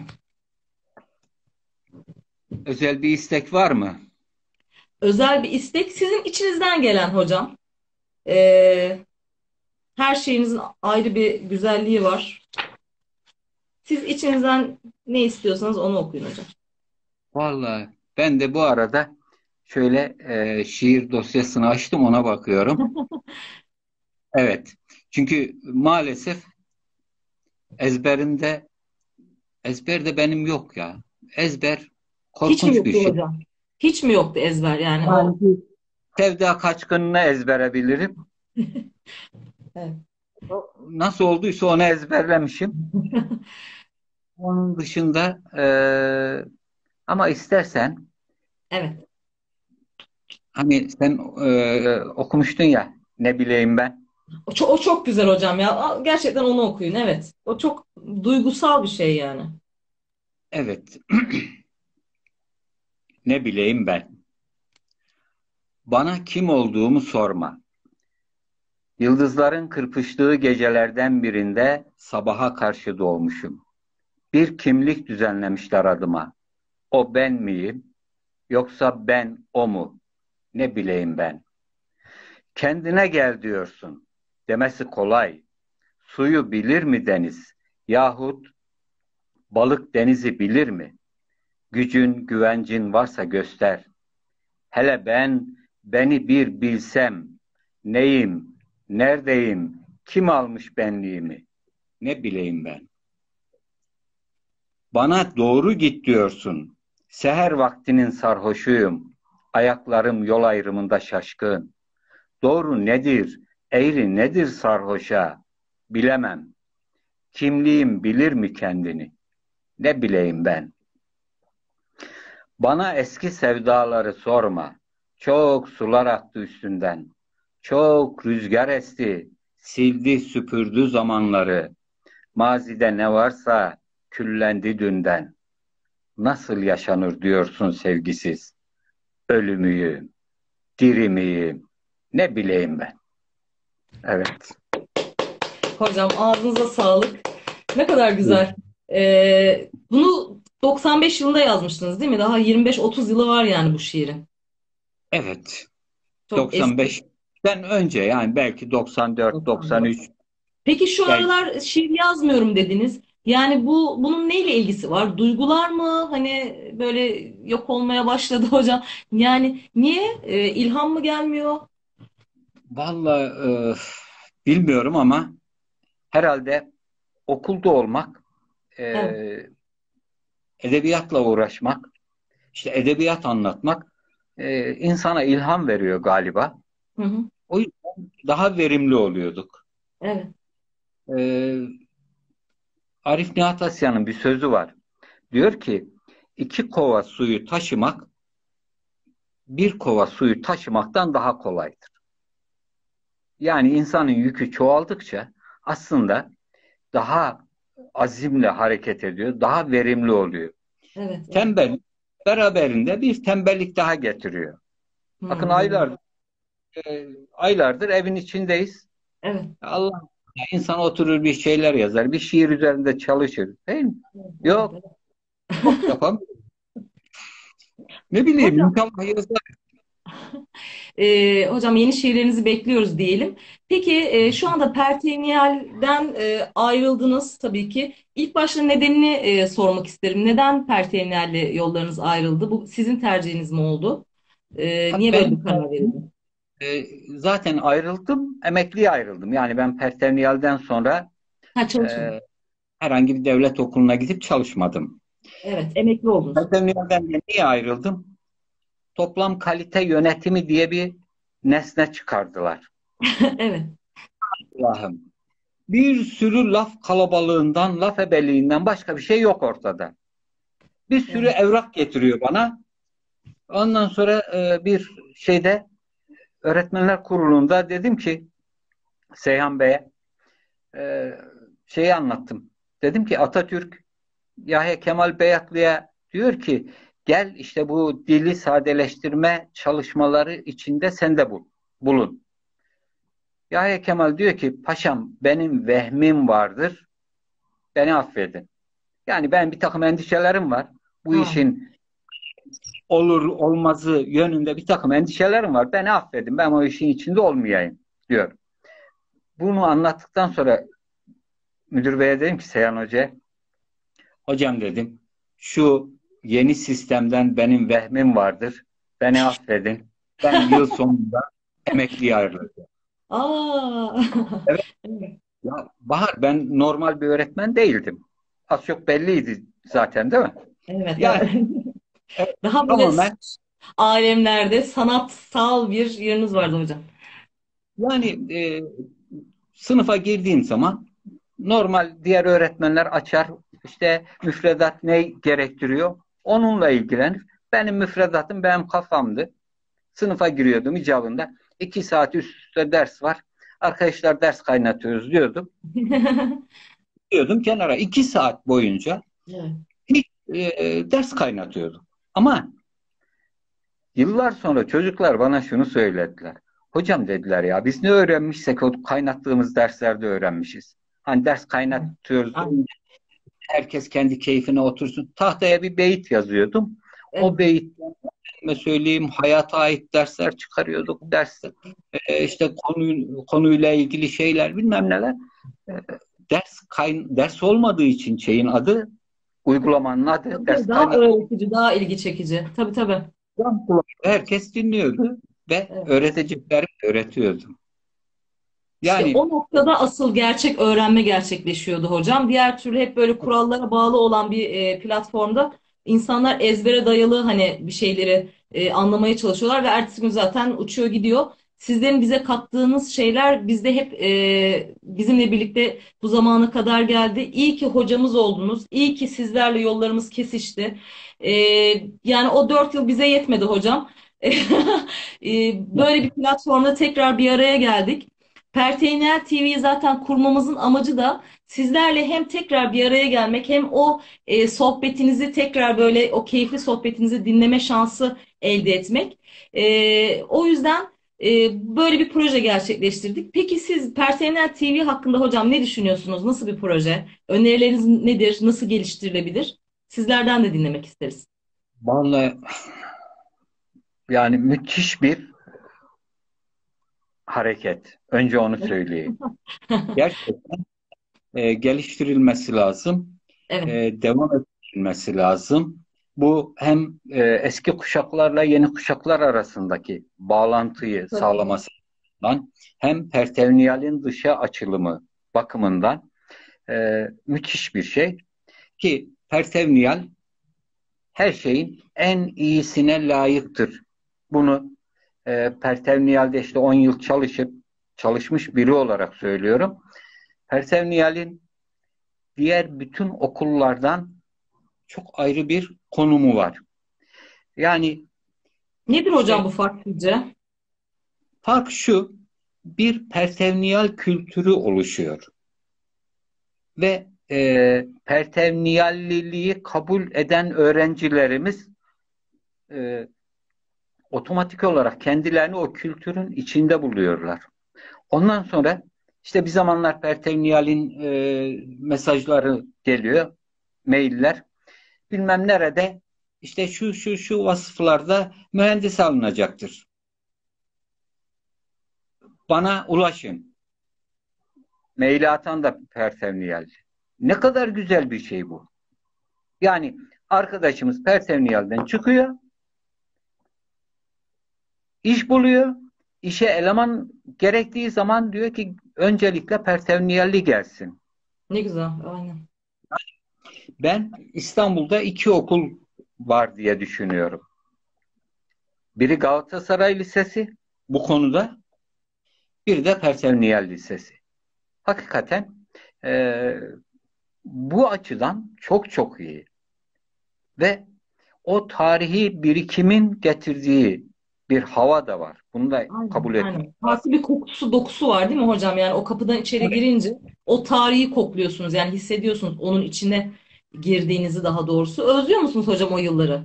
Speaker 2: Özel bir istek var mı?
Speaker 1: Özel bir istek sizin içinizden gelen hocam. Eee, her şeyinizin ayrı bir güzelliği var. Siz içinizden ne istiyorsanız onu okuyun hocam.
Speaker 2: Vallahi ben de bu arada şöyle e, şiir dosyasını açtım, ona bakıyorum. Evet. Çünkü maalesef ezberimde ezber de benim yok ya. Ezber
Speaker 1: Hiç mi
Speaker 2: korkunç bir
Speaker 1: yoktu
Speaker 2: şey.
Speaker 1: hocam? Hiç mi yoktu ezber yani
Speaker 2: Yani
Speaker 1: o?
Speaker 2: bir Sevda kaçkınını ezbere bilirim.
Speaker 1: Evet.
Speaker 2: O nasıl olduysa onu ezberlemişim. Onun dışında e, ama istersen
Speaker 1: Evet.
Speaker 2: hani sen e, okumuştun ya, ne bileyim ben.
Speaker 1: O çok, o çok güzel hocam ya. Gerçekten onu okuyun. Evet. O çok duygusal bir şey yani.
Speaker 2: Evet. Ne bileyim ben. Bana kim olduğumu sorma. Yıldızların kırpıştığı gecelerden birinde sabaha karşı doğmuşum. Bir kimlik düzenlemişler adıma. O ben miyim? Yoksa ben o mu? Ne bileyim ben. Kendine gel diyorsun. Demesi kolay. Suyu bilir mi deniz? Yahut balık denizi bilir mi? Gücün, güvencin varsa göster. Hele ben, beni bir bilsem. Neyim, neredeyim, kim almış benliğimi? Ne bileyim ben. Bana doğru git diyorsun. Seher vaktinin sarhoşuyum. Ayaklarım yol ayrımında şaşkın. Doğru nedir, eğri nedir sarhoşa? Bilemem. Kimliğim bilir mi kendini? Ne bileyim ben. Bana eski sevdaları sorma. Çok sular aktı üstünden. Çok rüzgar esti. Sildi süpürdü zamanları. Mazide ne varsa küllendi dünden. Nasıl yaşanır diyorsun sevgisiz? Ölü müyüm, diri miyim? Ne bileyim ben. Evet.
Speaker 1: Hocam ağzınıza sağlık. Ne kadar güzel. Ee, bunu doksan beş yılında yazmıştınız değil mi? Daha yirmi beş otuz yılı var yani bu şiirin.
Speaker 2: Evet.
Speaker 1: Çok eski.
Speaker 2: doksan beşten önce, yani belki doksan dört,
Speaker 1: doksan dört.
Speaker 2: doksan üç,
Speaker 1: Peki şu
Speaker 2: belki.
Speaker 1: aralar şiir yazmıyorum dediniz. Yani bu bunun neyle ilgisi var? Duygular mı? Hani böyle yok olmaya başladı hocam. Yani niye? Ee, ilham mı gelmiyor?
Speaker 2: Vallahi e, bilmiyorum ama herhalde okulda olmak,
Speaker 1: Evet.
Speaker 2: e, edebiyatla uğraşmak, işte edebiyat anlatmak e, insana ilham veriyor galiba.
Speaker 1: Hı hı.
Speaker 2: O yüzden daha verimli oluyorduk.
Speaker 1: Evet.
Speaker 2: E, Arif Nihat Asya'nın bir sözü var. Diyor ki, iki kova suyu taşımak bir kova suyu taşımaktan daha kolaydır. Yani insanın yükü çoğaldıkça aslında daha azimle hareket ediyor, daha verimli oluyor.
Speaker 1: Evet. Evet.
Speaker 2: Tembel beraberinde bir tembellik daha getiriyor. Bakın
Speaker 1: Hmm.
Speaker 2: aylardır, e, aylardır evin içindeyiz.
Speaker 1: Evet.
Speaker 2: Allah, insan oturur bir şeyler yazar, bir şiir üzerinde çalışır, değil mi?
Speaker 1: Evet. Evet.
Speaker 2: Yok,
Speaker 1: Evet.
Speaker 2: yok yapamam. Ne bileyim,
Speaker 1: Hocam,
Speaker 2: inşallah yazar.
Speaker 1: e, hocam yeni şiirlerinizi bekliyoruz diyelim. Peki e, şu anda Pertemniyel'den e, ayrıldınız tabii ki. İlk başta nedenini e, sormak isterim. Neden Pertemniyel'le yollarınız ayrıldı? Bu sizin tercihiniz mi oldu? E,
Speaker 2: Tabii
Speaker 1: niye böyle
Speaker 2: benim
Speaker 1: bir karar verildi?
Speaker 2: e, zaten ayrıldım, emekliye ayrıldım. Yani ben Pertevniyel'den sonra
Speaker 1: Ha,
Speaker 2: e,
Speaker 1: çalışın.
Speaker 2: herhangi bir devlet okuluna gidip çalışmadım.
Speaker 1: Evet, emekli oldunuz.
Speaker 2: Pertevniyel'den de niye ayrıldım? Toplam kalite yönetimi diye bir nesne çıkardılar.
Speaker 1: Evet.
Speaker 2: Allah'ım. Bir sürü laf kalabalığından, laf ebeliğinden başka bir şey yok ortada. Bir sürü
Speaker 1: Evet.
Speaker 2: evrak getiriyor bana. Ondan sonra e, bir şeyde öğretmenler kurulunda dedim ki Seyhan Bey'e e, şeyi anlattım. Dedim ki Atatürk Yahya Kemal Beyatlı'ya diyor ki gel işte bu dili sadeleştirme çalışmaları içinde sen de bul, bulun. Yahya Kemal diyor ki paşam benim vehmim vardır, beni affedin. Yani ben bir takım endişelerim var. Bu
Speaker 1: Ha.
Speaker 2: işin olur olmazı yönünde bir takım endişelerim var. Beni affedin, ben o işin içinde olmayayım diyor. Bunu anlattıktan sonra müdür beye dedim ki Seyhan Hoca, hocam dedim şu yeni sistemden benim vehmim vardır. Beni affedin. Ben yıl sonunda emekliye ayrılacağım.
Speaker 1: Aa.
Speaker 2: Evet.
Speaker 1: Evet.
Speaker 2: Ya Bahar, ben normal bir öğretmen değildim. Az çok belliydi zaten, değil mi?
Speaker 1: Evet,
Speaker 2: Yani
Speaker 1: evet.
Speaker 2: evet,
Speaker 1: Daha böyle s-
Speaker 2: tamamen
Speaker 1: alemlerde sanatsal bir yönünüz vardı hocam.
Speaker 2: yani e, sınıfa girdiğim zaman normal diğer öğretmenler açar işte müfredat ne gerektiriyor onunla ilgilenir. Benim müfredatım benim kafamdı. Sınıfa giriyordum icabında. İki saat üst üste ders var. Arkadaşlar ders kaynatıyoruz diyordum. Diyordum kenara iki saat boyunca
Speaker 1: Evet.
Speaker 2: hiç e, ders kaynatıyordum. Ama yıllar sonra çocuklar bana şunu söylediler. Hocam dediler ya biz ne öğrenmişsek o kaynattığımız derslerde öğrenmişiz. Hani ders
Speaker 1: Evet.
Speaker 2: kaynatıyoruz,
Speaker 1: Aynen.
Speaker 2: herkes kendi keyfine otursun. Tahtaya bir beyit yazıyordum. O
Speaker 1: Evet.
Speaker 2: beyitten söyleyeyim hayata ait dersler çıkarıyorduk. Dersler e, işte konu, konuyla ilgili şeyler bilmem neler. E, ders kayn ders olmadığı için şeyin adı uygulamanın adı
Speaker 1: Tabii,
Speaker 2: ders
Speaker 1: tabii, daha
Speaker 2: kaynağı.
Speaker 1: öğretici, daha ilgi çekici. Tabii, tabii.
Speaker 2: Herkes dinliyordu ve
Speaker 1: Evet.
Speaker 2: öğreteceklerim öğretiyordum.
Speaker 1: İşte
Speaker 2: Yani
Speaker 1: o noktada asıl gerçek öğrenme gerçekleşiyordu hocam. Diğer türlü hep böyle kurallara bağlı olan bir e, platformda insanlar ezbere dayalı hani bir şeyleri e, anlamaya çalışıyorlar ve ertesi gün zaten uçuyor gidiyor. Sizlerin bize kattığınız şeyler bizde hep e, bizimle birlikte bu zamana kadar geldi. İyi ki hocamız oldunuz. İyi ki sizlerle yollarımız kesişti. E, Yani o dört yıl bize yetmedi hocam. E, Böyle bir platformda tekrar bir araya geldik. Perteynel T V'yi zaten kurmamızın amacı da sizlerle hem tekrar bir araya gelmek hem o e, sohbetinizi tekrar böyle o keyifli sohbetinizi dinleme şansı elde etmek. E, o yüzden e, böyle bir proje gerçekleştirdik. Peki siz Perteynel T V hakkında hocam ne düşünüyorsunuz? Nasıl bir proje? Önerileriniz nedir? Nasıl geliştirilebilir? Sizlerden de dinlemek isteriz.
Speaker 2: vallahi yani müthiş bir hareket. Önce onu söyleyeyim. Gerçekten e, geliştirilmesi lazım.
Speaker 1: Evet.
Speaker 2: E, devam ettirilmesi lazım. Bu hem e, eski kuşaklarla yeni kuşaklar arasındaki bağlantıyı
Speaker 1: Tabii.
Speaker 2: sağlaması açısından hem Pertevniyal'in dışa açılımı bakımından e, müthiş bir şey ki Pertevniyal her şeyin en iyisine layıktır. Bunu e, Pertevniyal'de işte on yıl çalışıp çalışmış biri olarak söylüyorum. Pertevniyal'in diğer bütün okullardan çok ayrı bir konumu var. Yani
Speaker 1: Nedir hocam
Speaker 2: işte
Speaker 1: bu fark sizce?
Speaker 2: fark şu, bir pertevniyal kültürü oluşuyor ve e, pertevniyalliliği kabul eden öğrencilerimiz e, otomatik olarak kendilerini o kültürün içinde buluyorlar. Ondan sonra işte bir zamanlar Pertevniyal'in e, mesajları geliyor, mailler. Bilmem nerede işte şu şu şu vasıflarda mühendis alınacaktır. Bana ulaşın. Maili atan da Pertevniyal. Ne kadar güzel bir şey bu. Yani arkadaşımız Pertevniyal'den çıkıyor, iş buluyor. İşe eleman gerektiği zaman diyor ki öncelikle Pertevniyalli gelsin.
Speaker 1: Ne güzel. Aynen.
Speaker 2: Ben İstanbul'da iki okul var diye düşünüyorum. Biri Galatasaray Lisesi bu konuda. bir de Persevniyal Lisesi. Hakikaten e, bu açıdan çok çok iyi. Ve o tarihi birikimin getirdiği bir hava da var. Bunu da
Speaker 1: Aynen,
Speaker 2: kabul etmek
Speaker 1: aynen.
Speaker 2: lazım.
Speaker 1: Farklı bir kokusu, dokusu var değil mi hocam? Yani o kapıdan içeri girince o tarihi kokluyorsunuz. Yani hissediyorsunuz onun içine girdiğinizi daha doğrusu. Özlüyor musunuz hocam o yılları?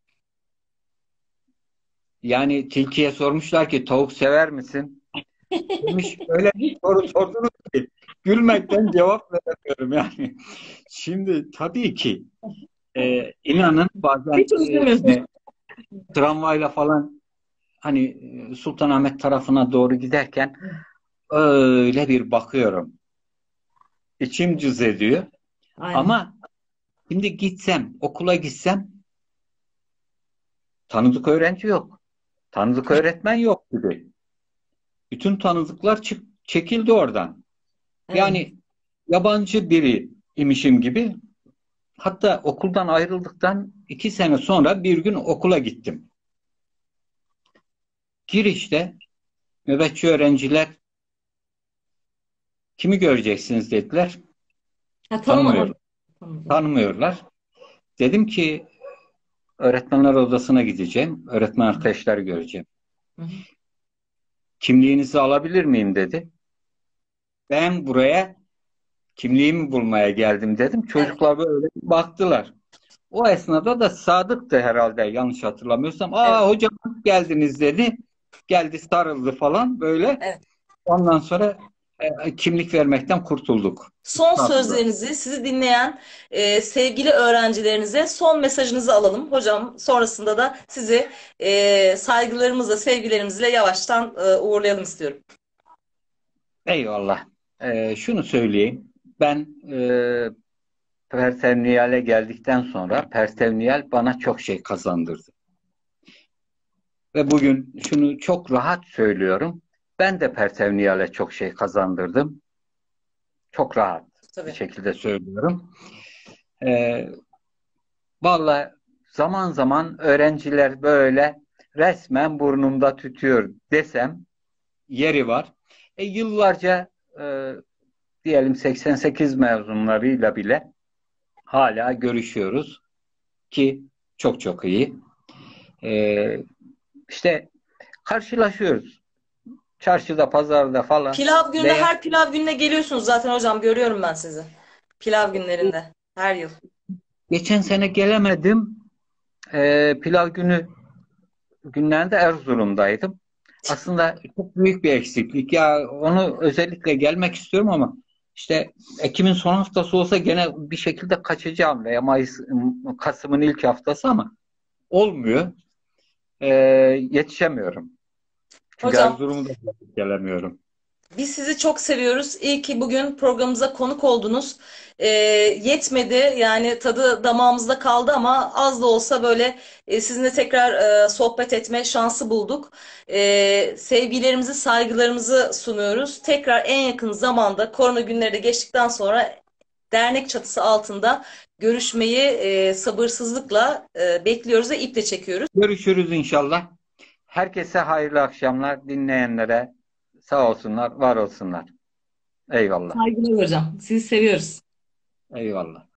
Speaker 2: Yani tilkiye sormuşlar ki tavuk sever misin? Demiş öyle bir soru sordunuz ki gülmekten cevap veremiyorum yani. Şimdi tabii ki e, inanın bazen
Speaker 1: Hiç
Speaker 2: e,
Speaker 1: özlemiyorsunuz.
Speaker 2: hani tramvayla falan hani e, Sultanahmet tarafına doğru giderken öyle bir bakıyorum. İçim cız ediyor.
Speaker 1: Aynen.
Speaker 2: Ama şimdi gitsem, okula gitsem tanıdık öğrenci yok. Tanıdık öğretmen yok gibi. Bütün tanıdıklar çık çekildi oradan.
Speaker 1: Evet.
Speaker 2: Yani yabancı biri imişim gibi. Hatta okuldan ayrıldıktan iki sene sonra bir gün okula gittim. Girişte nöbetçi öğrenciler kimi göreceksiniz dediler.
Speaker 1: Ha, tanımadım.
Speaker 2: Tanımıyor,
Speaker 1: Tanımadım.
Speaker 2: tanımıyorlar. Dedim ki öğretmenler odasına gideceğim. Öğretmen arkadaşları göreceğim.
Speaker 1: Hı hı.
Speaker 2: Kimliğinizi alabilir miyim dedi. Ben buraya kimliğimi bulmaya geldim dedim.
Speaker 1: Evet.
Speaker 2: Çocuklar böyle baktılar. O esnada da Sadık'tı herhalde yanlış hatırlamıyorsam.
Speaker 1: Evet.
Speaker 2: Aa hocam hoş geldiniz dedi. Geldi sarıldı falan böyle.
Speaker 1: Evet.
Speaker 2: Ondan sonra e, kimlik vermekten kurtulduk.
Speaker 1: Son
Speaker 2: Sağ olsun.
Speaker 1: sözlerinizi sizi dinleyen e, sevgili öğrencilerinize son mesajınızı alalım. Hocam sonrasında da sizi e, saygılarımızla, sevgilerimizle yavaştan e, uğurlayalım istiyorum.
Speaker 2: Eyvallah. E, şunu söyleyeyim. Ben e, Persevniyal'e geldikten sonra Persevniyal bana çok şey kazandırdı. Ve bugün şunu çok rahat söylüyorum. Ben de Persevniyal'e çok şey kazandırdım. Çok rahat bir
Speaker 1: Tabii.
Speaker 2: şekilde söylüyorum. Ee, Vallahi zaman zaman öğrenciler böyle resmen burnumda tütüyor desem yeri var. E, yıllarca e, diyelim seksen sekiz mezunlarıyla bile hala görüşüyoruz ki çok çok iyi. E, işte karşılaşıyoruz. Çarşıda, pazarda falan
Speaker 1: Pilav gününe,
Speaker 2: veya
Speaker 1: her pilav gününe geliyorsunuz zaten hocam. Görüyorum ben sizi. Pilav günlerinde. Her yıl.
Speaker 2: geçen sene gelemedim. E, pilav günü günlerinde Erzurum'daydım. Aslında çok büyük bir eksiklik. Ya onu özellikle gelmek istiyorum ama işte Ekim'in son haftası olsa gene bir şekilde kaçacağım veya Mayıs, Kasım'ın ilk haftası ama olmuyor. Ee, Yetişemiyorum. Çünkü
Speaker 1: Hocam
Speaker 2: Erzurum'da gelemiyorum.
Speaker 1: biz sizi çok seviyoruz. İyi ki bugün programımıza konuk oldunuz. Ee, yetmedi yani tadı damağımızda kaldı ama az da olsa böyle e, sizinle tekrar e, sohbet etme şansı bulduk. Ee, sevgilerimizi, saygılarımızı sunuyoruz. Tekrar en yakın zamanda korona günleri de geçtikten sonra dernek çatısı altında görüşmeyi e, sabırsızlıkla e, bekliyoruz ve iple çekiyoruz.
Speaker 2: Görüşürüz inşallah. Herkese hayırlı akşamlar. Dinleyenlere sağ olsunlar, var olsunlar. Eyvallah.
Speaker 1: Saygılar hocam. Sizi seviyoruz.
Speaker 2: Eyvallah.